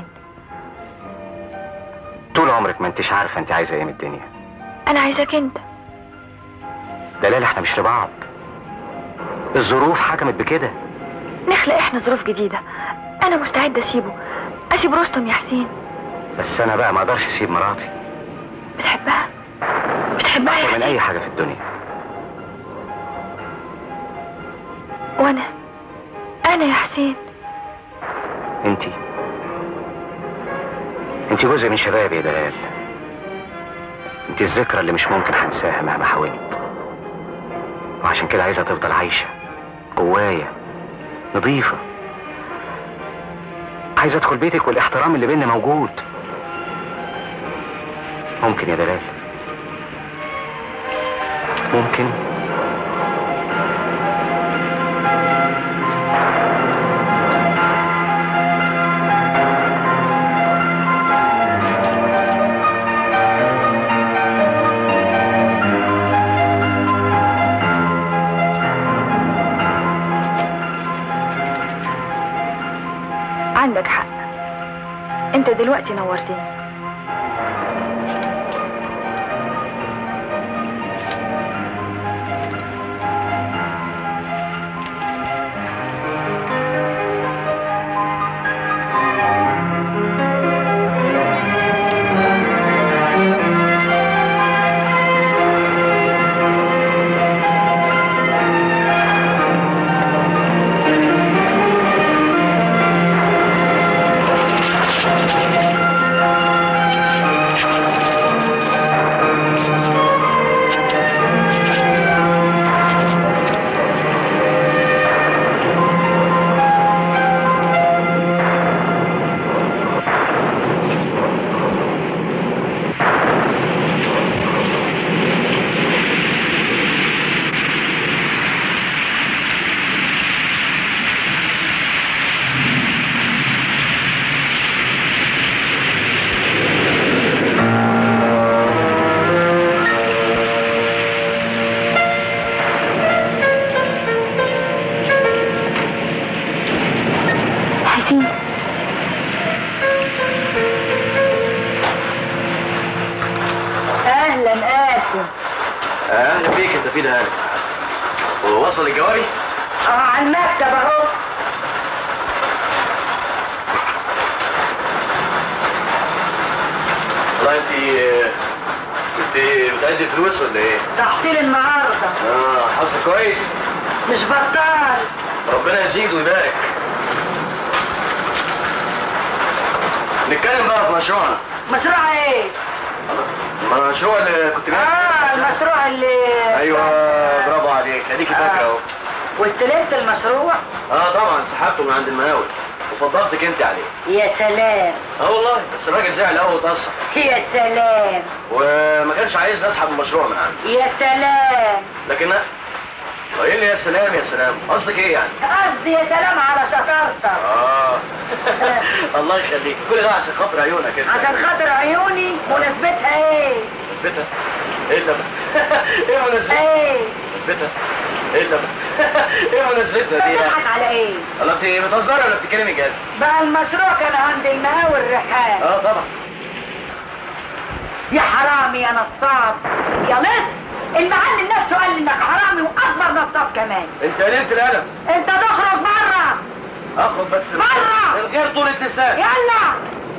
طول عمرك ما انتش عارفة انت عايزة ايه من الدنيا. انا عايزاك انت. دلال، احنا مش لبعض، الظروف حكمت بكده. نخلق احنا ظروف جديدة. انا مستعدة اسيب رستم يا حسين. بس انا بقى ما اقدرش اسيب مراتي. بتحبها يا حسين؟ من اي حاجة في الدنيا. وانا يا حسين. انت جزء من شبابي يا دلال. انت الذكرى اللي مش ممكن هنساها مهما حاولت، وعشان كده عايزة تفضل عايشة جوايا، نظيفة. عايزة ادخل بيتك والاحترام اللي بيننا موجود. ممكن يا دلال؟ ممكن؟ عندك حق، انت دلوقتي نورتني. اهلا بيك يا تفيد هاني. ووصل الجواري؟ على المكتب اهو. والله انت بتأدي فلوس ولا ايه؟ تحصيل النهارده. حظ كويس. مش بطال. ربنا يزيد ويبارك. نتكلم بقى في مشروعنا. مشروع ايه؟ المشروع اللي كنت جاي. المشروع اللي ايوه برافو عليك، اديكي فاكره اهو. واستلمت المشروع؟ طبعا سحبته من عند المقاول وفضلتك انت عليه. يا سلام. والله بس الراجل زعل قوي واتأثر. يا سلام. وما كانش عايز اسحب المشروع من عندي. يا سلام. لكن ايه اللي يا سلام يا سلام؟ قصدك ايه يعني؟ قصدي يا سلام على شطارتك. الله يخليك، كل ده عشان خاطر عيونك انت. عشان خاطر عيوني. مناسبتها ايه؟ مناسبتها؟ ايه اللي ايه مناسبتها؟ ايه؟ مناسبتها؟ ايه اللي ايه مناسبتها دي؟ بتضحك على ايه؟ الله، انت بتهزري ولا بتتكلمي جد؟ بقى المشروع كان عند المقاول ريحان. طبعا. يا حرامي يا نصاب يا لص. المعلم نفسه قال لي انك حرامي واكبر نصاب كمان. انت قللت القلم. انت تخرج بره. اخرج بس بره. الغير طول اللسان. يلا.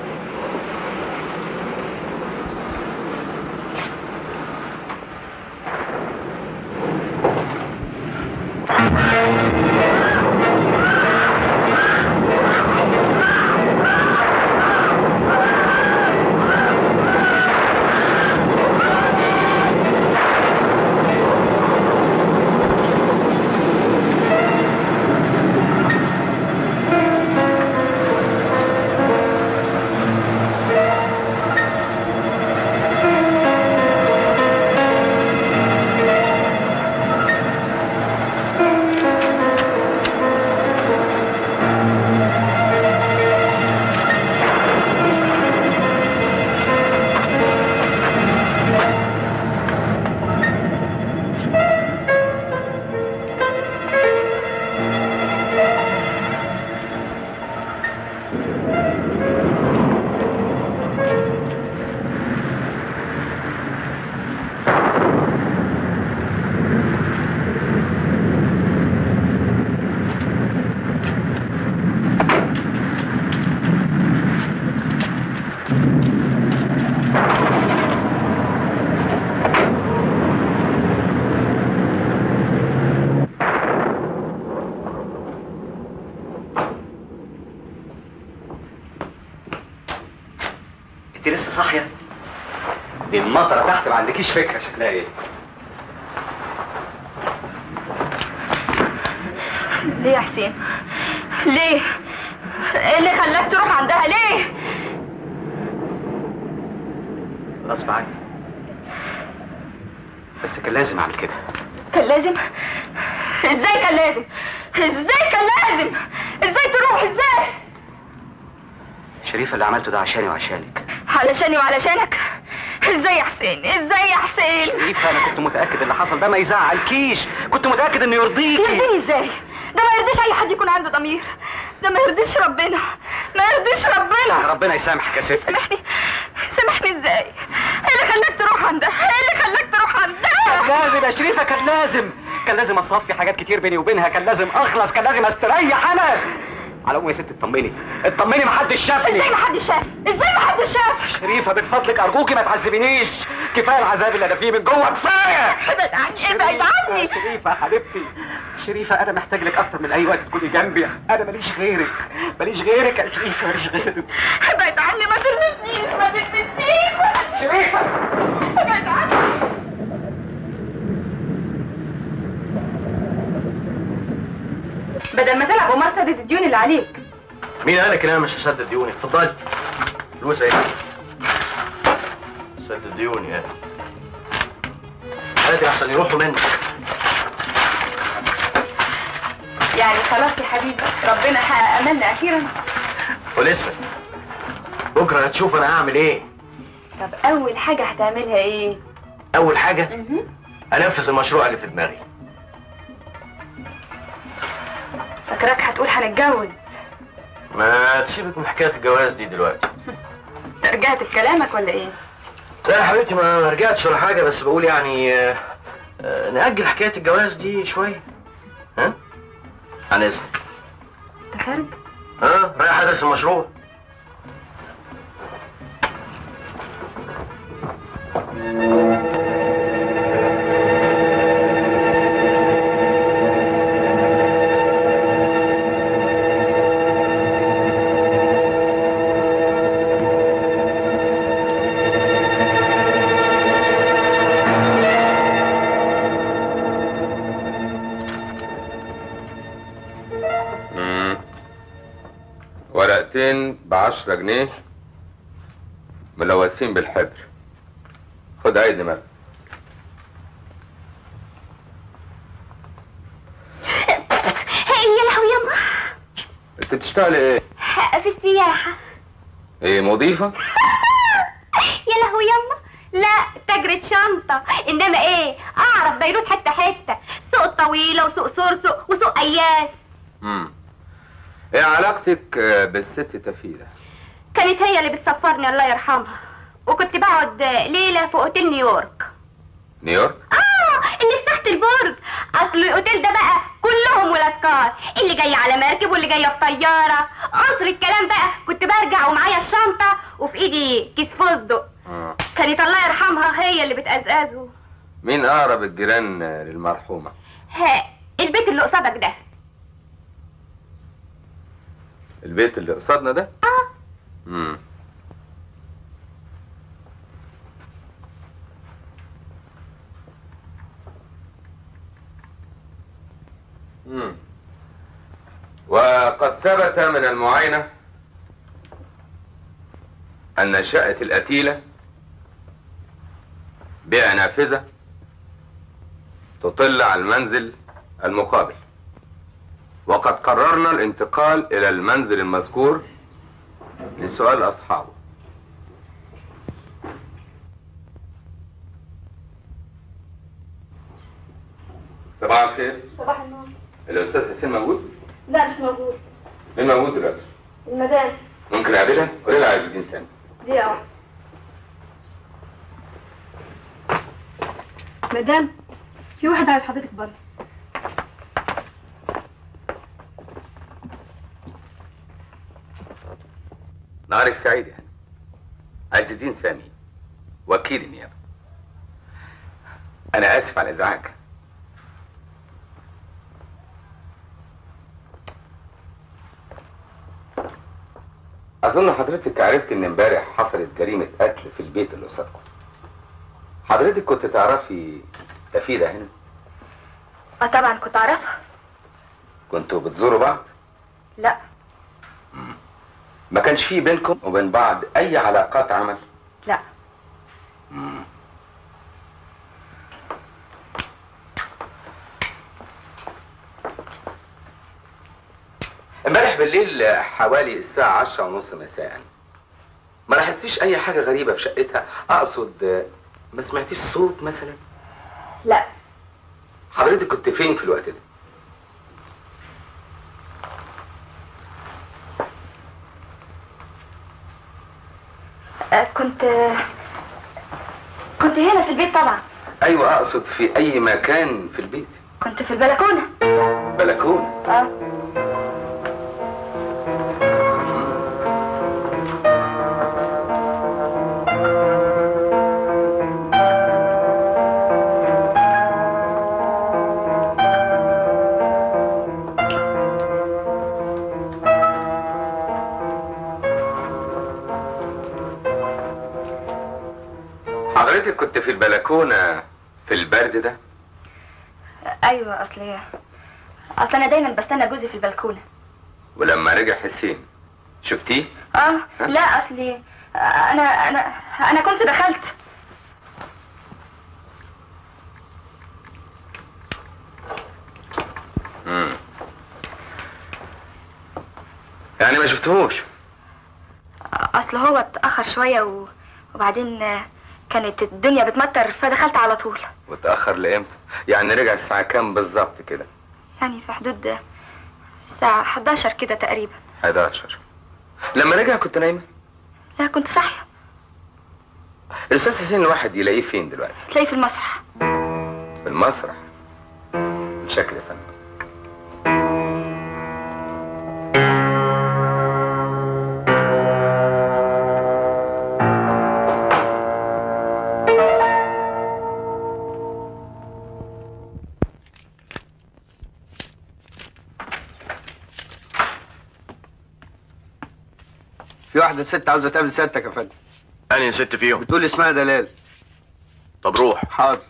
انت لسه صاحيه؟ دي المطره تحت ما عندكيش فكره شكلها ايه. ليه يا حسين؟ ليه؟ ايه اللي خلاك تروح عندها ليه؟ غصب عني، بس كان لازم اعمل كده. كان لازم؟ ازاي كان لازم؟ ازاي كان لازم؟ ازاي تروح ازاي؟ شريفه اللي عملته ده عشاني وعشانك. علشاني وعلشانك؟ ازاي يا حسين؟ ازاي يا حسين؟ شريفه انا كنت متاكد اللي حصل ده ما يزعلكيش، كنت متاكد انه يرضيكي. يرضيني ازاي؟ ده ما يرضيش اي حد يكون عنده ضمير، ده ما يرضيش ربنا، ما يرضيش ربنا. ربنا يسامحك يا ست. سامحني ازاي؟ ايه اللي خلاك تروح عندها؟ ايه اللي خلاك تروح عندها؟ كان لازم يا شريفه، كان لازم اصفي حاجات كتير بيني وبينها، كان لازم اخلص، كان لازم استريح انا. على العموم يا ست اطمني محدش شافني. ازاي محدش شاف؟ ازاي محدش شاف؟ شريفه من فضلك ارجوكي ما تعذبينيش، كفايه العذاب اللي انا فيه من جوه، كفايه. ابعد عني، ابعد عني. شريفه حبيبتي، شريفه انا محتاج لك اكتر من اي وقت تكوني جنبي، انا ماليش غيرك يا شريفه، ماليش غيرك. ابعد عني، ما تلمسنيش شريفه، ابعد عني. بدل ما تلعب قمار سدد الديون اللي عليك. مين قالك ان انا مش هسدد ديوني؟ اتفضلي. فلوس ايه؟ سدد ديوني ايه؟ هاتي احسن يروحوا منك. يعني خلاص يا حبيبي، ربنا حقق املنا اخيرا. ولسه بكره هتشوف انا هعمل ايه. طب اول حاجه هتعملها ايه؟ اول حاجه انفذ المشروع اللي في دماغي. فاكراك هتقول هنتجوز. ما تسيبك من حكايه الجواز دي دلوقتي. رجعت في كلامك ولا ايه؟ لا يا حبيبتي ما رجعتش ولا حاجه، بس بقول يعني نأجل حكايه الجواز دي شويه. ها؟ عن اذنك. انت خارج؟ رايح ادرس المشروع. ورقتين ب10 جنيه ملوثين بالحبر. خد عيد نمر. يا لهوي يما. انت بتشتغلي ايه؟ في السياحة. ايه مضيفة؟ يا لهوي يما. لا تجرة شنطة، انما ايه اعرف بيروت حتة حتة، سوق الطويلة وسوق صرصق وسوق اياس. ايه علاقتك بالست تفيدة؟ كانت هي اللي بتسفرني الله يرحمها، وكنت بقعد ليلة في اوتيل نيويورك. نيويورك؟ اللي في تحت البرج. اصل الاوتيل ده بقى كلهم ولاد كار، اللي جاي على مركب واللي جايه بطياره. قصر الكلام بقى كنت برجع ومعايا الشنطه وفي ايدي كيس فستق. كانت الله يرحمها هي اللي بتقزقزه. مين اقرب الجيران للمرحومه؟ البيت اللي قصادك ده. البيت اللي قصادنا ده؟ وقد ثبت من المعاينة أن شقة القتيلة بيع نافذة تطل على المنزل المقابل، وقد قررنا الانتقال إلى المنزل المذكور لسؤال أصحابه. صباح الخير. صباح النور. الأستاذ حسين موجود؟ لا مش موجود. مين موجود دلوقتي؟ المدام. ممكن اقابلها؟ قولي لها عايز الدين سامي. دقيقة واحدة. مدام، في واحد عايز حضرتك بره. نهارك سعيد يعني. عايز الدين سامي وكيل النيابة. أنا آسف على الإزعاج. أظن حضرتك عرفت إن امبارح حصلت جريمة قتل في البيت اللي قصادكم. حضرتك كنت تعرفي تفيدة هنا؟ طبعا كنت أعرفها. كنتوا بتزوروا بعض؟ لا. ما كانش في بينكم وبين بعض أي علاقات عمل؟ لا. امبارح بالليل حوالي الساعة 10:30 مساء ما لاحظتيش أي حاجة غريبة في شقتها؟ أقصد ما سمعتيش صوت مثلا؟ لا. حضرتك كنت فين في الوقت ده؟ كنت هنا في البيت طبعا. أيوة أقصد في أي مكان في البيت. كنت في البلكونة. بلكونة؟ حضرتك كنت في البلكونة في البرد ده؟ ايوه، اصل انا دايما بستنى جوزي في البلكونة. ولما رجع حسين شفتيه؟ لا، اصلي انا كنت دخلت. يعني ما شفتهوش؟ اصل هو اتأخر شوية وبعدين كانت الدنيا بتمطر فدخلت على طول. واتأخر لامتى؟ يعني رجع الساعة كام بالظبط كده؟ يعني في حدود الساعة 11 كده تقريبا. 11. لما رجع كنت نايمة؟ لا، كنت صاحية. الأستاذ حسين الواحد يلاقيه فين دلوقتي؟ تلاقيه في المسرح. في المسرح؟ متشكر يا فندم. في واحدة ست عاوزة تقابل سيادتك يا فندم. أنهي ست فيهم؟ بتقول اسمها دلال. طب روح. حاضر.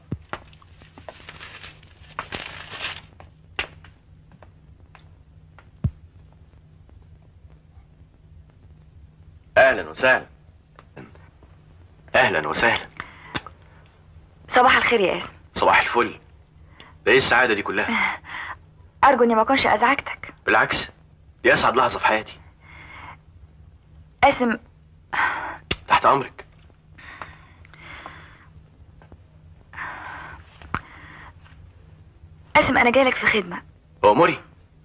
اهلا وسهلا. اهلا وسهلا. صباح الخير يا قاسم. صباح الفل. ده ايه السعاده دي كلها؟ ارجو اني ما اكونش ازعجتك. بالعكس، دي اسعد لحظه في حياتي. قاسم، تحت امرك. قاسم انا جايلك في خدمه. اموري.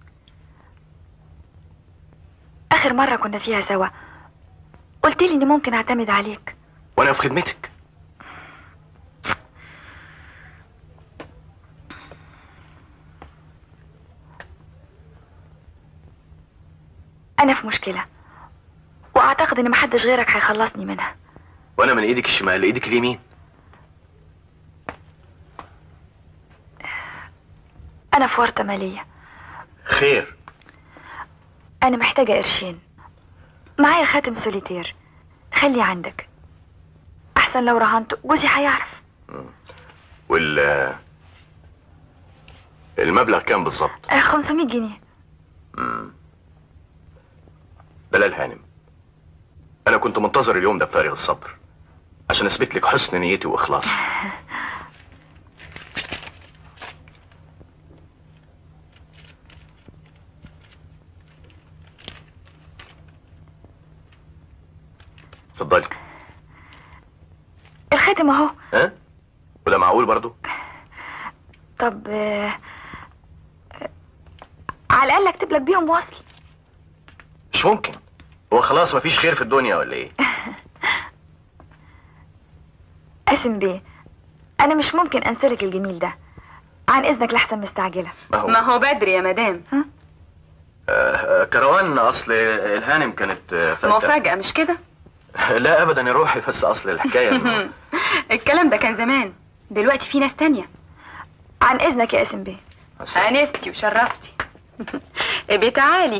اخر مره كنا فيها سوا قلت لي اني ممكن اعتمد عليك. وانا في خدمتك. انا في مشكله واعتقد ان محدش غيرك هيخلصني منها. وانا من ايدك الشمال لايدك اليمين. انا في ورطه ماليه. خير؟ انا محتاجه قرشين. معايا خاتم سوليتير، خليه عندك احسن لو رهنته جوزي هيعرف. المبلغ كام بالظبط؟ 500 جنيه. دلال هانم، انا كنت منتظر اليوم ده بفارغ الصبر عشان اثبت لك حسن نيتي واخلاصي. اتفضلي. الخاتم اهو. ها؟ وده معقول برضو؟ طب على الاقل اكتب لك بيهم وصل. مش ممكن، هو خلاص مفيش خير في الدنيا ولا ايه؟ قاسم بيه، انا مش ممكن انسلك الجميل ده. عن اذنك لحسن مستعجله. ما هو بدري يا مدام. كروان، اصل الهانم كانت مفاجأة مش كده؟ لا ابدا يا روحي، بس اصل الحكايه الكلام ده كان زمان، دلوقتي في ناس تانية. عن اذنك يا قاسم بيه. انستي وشرفتي. ابي تعالي.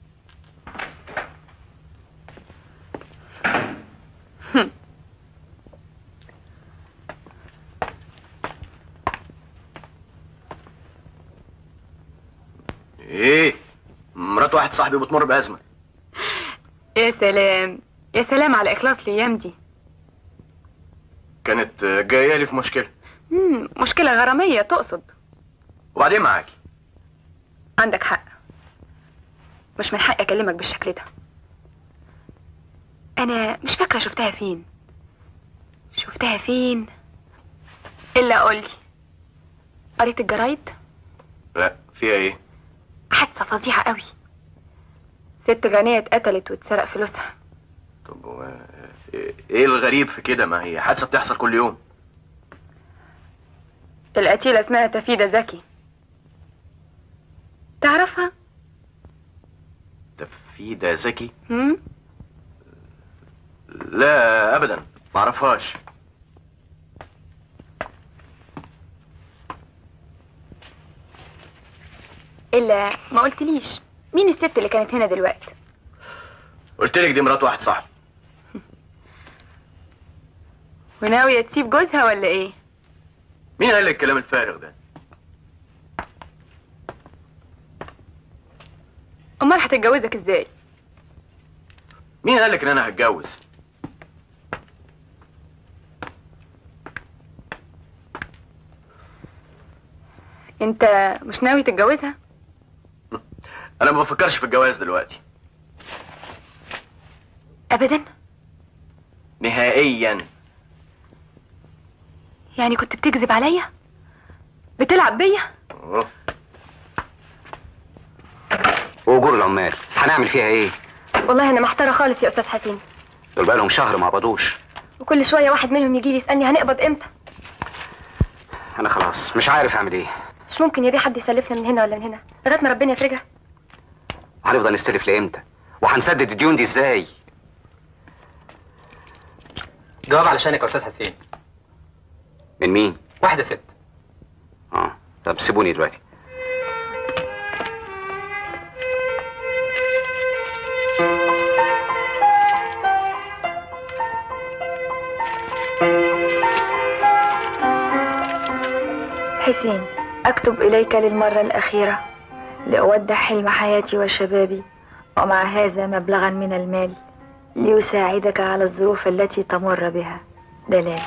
ايه؟ مرات واحد صاحبي بتمر بأزمة. يا سلام يا سلام على اخلاص الايام دي. كانت جايه لي في مشكله. مشكله غراميه تقصد؟ وبعدين معاكي. عندك حق، مش من حقي اكلمك بالشكل ده. انا مش فاكره شفتها فين الا قولي، قريت الجرايد؟ لا، فيها ايه؟ حادثه فظيعه قوي، ست غنيه اتقتلت واتسرق فلوسها. طب ايه الغريب في كده؟ ما هي حادثه بتحصل كل يوم. القتيله اسمها تفيدة زكي، تعرفها؟ تفيدة زكي؟ لا ابدا، معرفهاش. الا ما قلتليش مين الست اللي كانت هنا دلوقتي؟ قلت لك دي مرات واحد صاحبي. وناوية تسيب جوزها ولا ايه؟ مين قال لك الكلام الفارغ ده؟ امال هتتجوزك ازاي؟ مين قال لك ان انا هتجوز؟ انت مش ناوي تتجوزها؟ انا ما بفكرش في الجواز دلوقتي ابدا؟ نهائيا. يعني كنت بتكذب عليا؟ بتلعب بيا؟ واجور العمال هنعمل فيها ايه؟ والله انا محتاره خالص يا استاذ حسين. دول بقالهم شهر ما قبضوش، وكل شويه واحد منهم يجي لي يسالني هنقبض امتى. انا خلاص مش عارف اعمل ايه. مش ممكن يا بيه حد يسلفنا من هنا ولا من هنا لغايه ما ربنا يفرجها. هنفضل نستلف لامتى؟ وهنسدد الديون دي ازاي؟ جواب علشانك يا استاذ حسين. من مين؟ واحده ست. طب سيبوني دلوقتي. حسين، أكتب إليك للمرة الأخيرة لأودع حلم حياتي وشبابي، ومع هذا مبلغا من المال ليساعدك على الظروف التي تمر بها. دلال.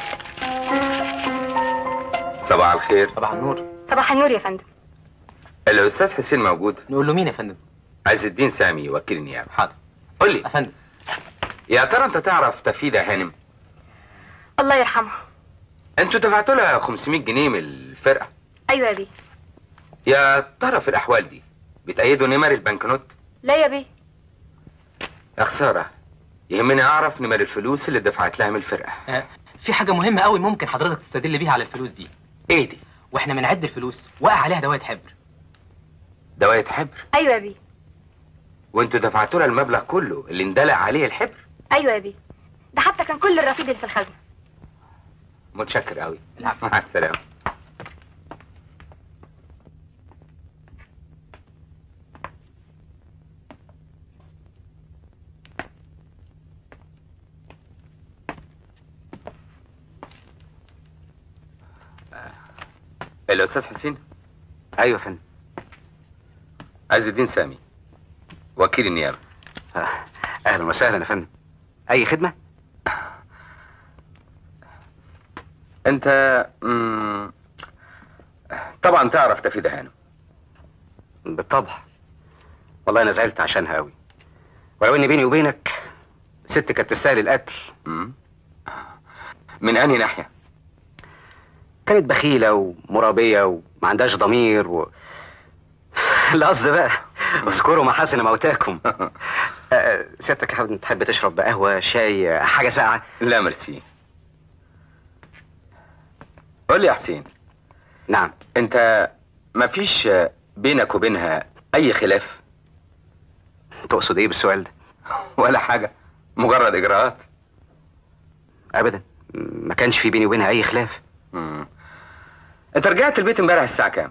صباح الخير. صباح النور. صباح النور يا فندم. الاستاذ حسين موجود؟ نقول له مين يا فندم؟ عز الدين سامي، وكيل النيابه. حاضر. قول لي يا فندم، يا ترى انت تعرف تفيدة هانم؟ الله يرحمها. انتوا دفعتوا لها 500 جنيه من الفرقه. ايوه يا بيه. يا ترى في الاحوال دي بتأيدوا نمر البنكنوت؟ لا يا بيه. يا خساره، يهمني اعرف نمر الفلوس اللي دفعت لها من الفرقه. في حاجه مهمه قوي ممكن حضرتك تستدل بيها على الفلوس دي. ايه دي؟ واحنا بنعد الفلوس وقع عليها دوايه حبر. دوايه حبر؟ ايوه يا بيه. وانتوا دفعتوا لها المبلغ كله اللي اندلع عليه الحبر؟ ايوه يا بيه، ده حتى كان كل الرصيد اللي في الخزنه. متشكر قوي. العفو. مع السلامه. الاستاذ حسين؟ ايوه يا فندم. عز الدين سامي، وكيل النيابه. اهلا وسهلا يا فندم. اي خدمه؟ انت طبعا تعرف تفيدة هانم. بالطبع. والله انا زعلت عشانها قوي، ولو ان بيني وبينك ست كانت تستاهل القتل. من انهي ناحيه؟ كانت بخيله ومرابيه وما عندهاش ضمير القصد بقى اذكروا محاسن موتاكم. سيادتك يا حبيبي تحب تشرب قهوه، شاي، حاجه ساقعه؟ لا ميرسي. قول لي يا حسين. نعم. انت مفيش بينك وبينها اي خلاف؟ تقصد ايه بالسؤال ده؟ ولا حاجه، مجرد اجراءات. ابدا، ما كانش في بيني وبينها اي خلاف. انت رجعت البيت امبارح الساعه كام؟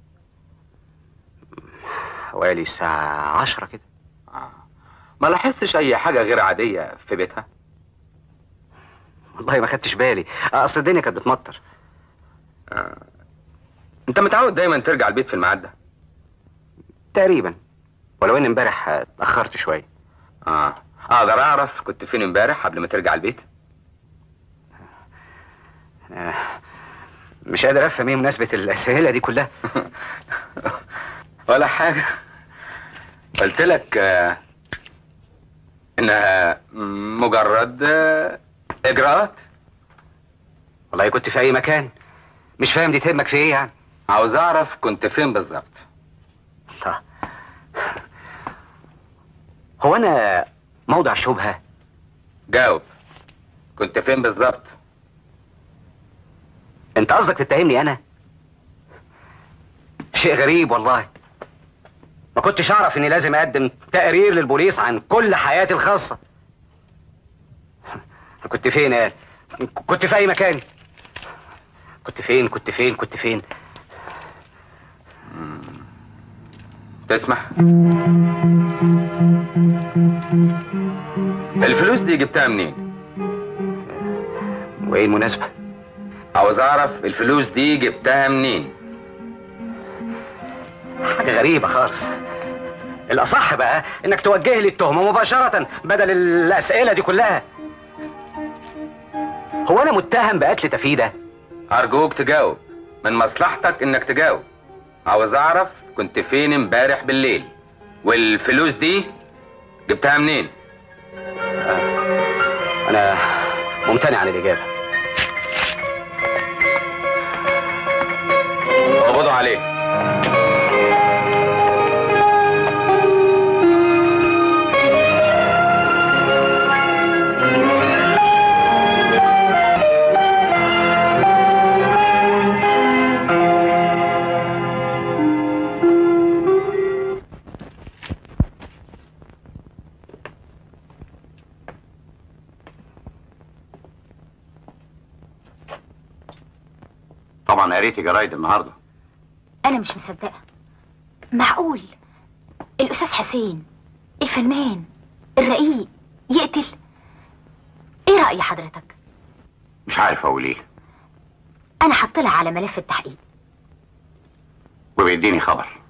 حوالي الساعه 10 كده. ما لاحظتش اي حاجه غير عاديه في بيتها؟ والله ما خدتش بالي، اصل الدنيا كانت بتمطر. انت متعود دايما ترجع البيت في الميعاد ده؟ تقريبا، ولو ان امبارح اتاخرت شويه. اقدر اعرف كنت فين امبارح قبل ما ترجع البيت؟ مش قادر افهم ايه مناسبه الاسئله دي كلها. ولا حاجه، قلت لك انها مجرد اجراءات. والله كنت في اي مكان، مش فاهم دي تهمك في ايه يعني؟ عاوز اعرف كنت فين بالظبط. هو انا موضع شبهه؟ جاوب، كنت فين بالظبط؟ انت قصدك تتهمني انا؟ شيء غريب والله، ما كنتش اعرف اني لازم اقدم تقرير للبوليس عن كل حياتي الخاصه. كنت فين قال؟ كنت في اي مكان. كنت فين؟ تسمح؟ الفلوس دي جبتها منين؟ وايه المناسبة؟ عاوز اعرف الفلوس دي جبتها منين؟ حاجة غريبة خالص. الأصح بقى إنك توجه لي التهمة مباشرة بدل الأسئلة دي كلها. هو أنا متهم بقتل تفيدة؟ أرجوك تجاوب، من مصلحتك إنك تجاوب. عاوز أعرف كنت فين امبارح بالليل، والفلوس دي جبتها منين؟ أنا ممتنع عن الإجابة. اقبضوا عليه. طبعا قريتي جرايد النهارده. انا مش مصدقه. معقول الاستاذ حسين الفنان الرقيق يقتل؟ ايه رأي حضرتك؟ مش عارف اقول ايه. انا هطلع على ملف التحقيق وبيديني خبر.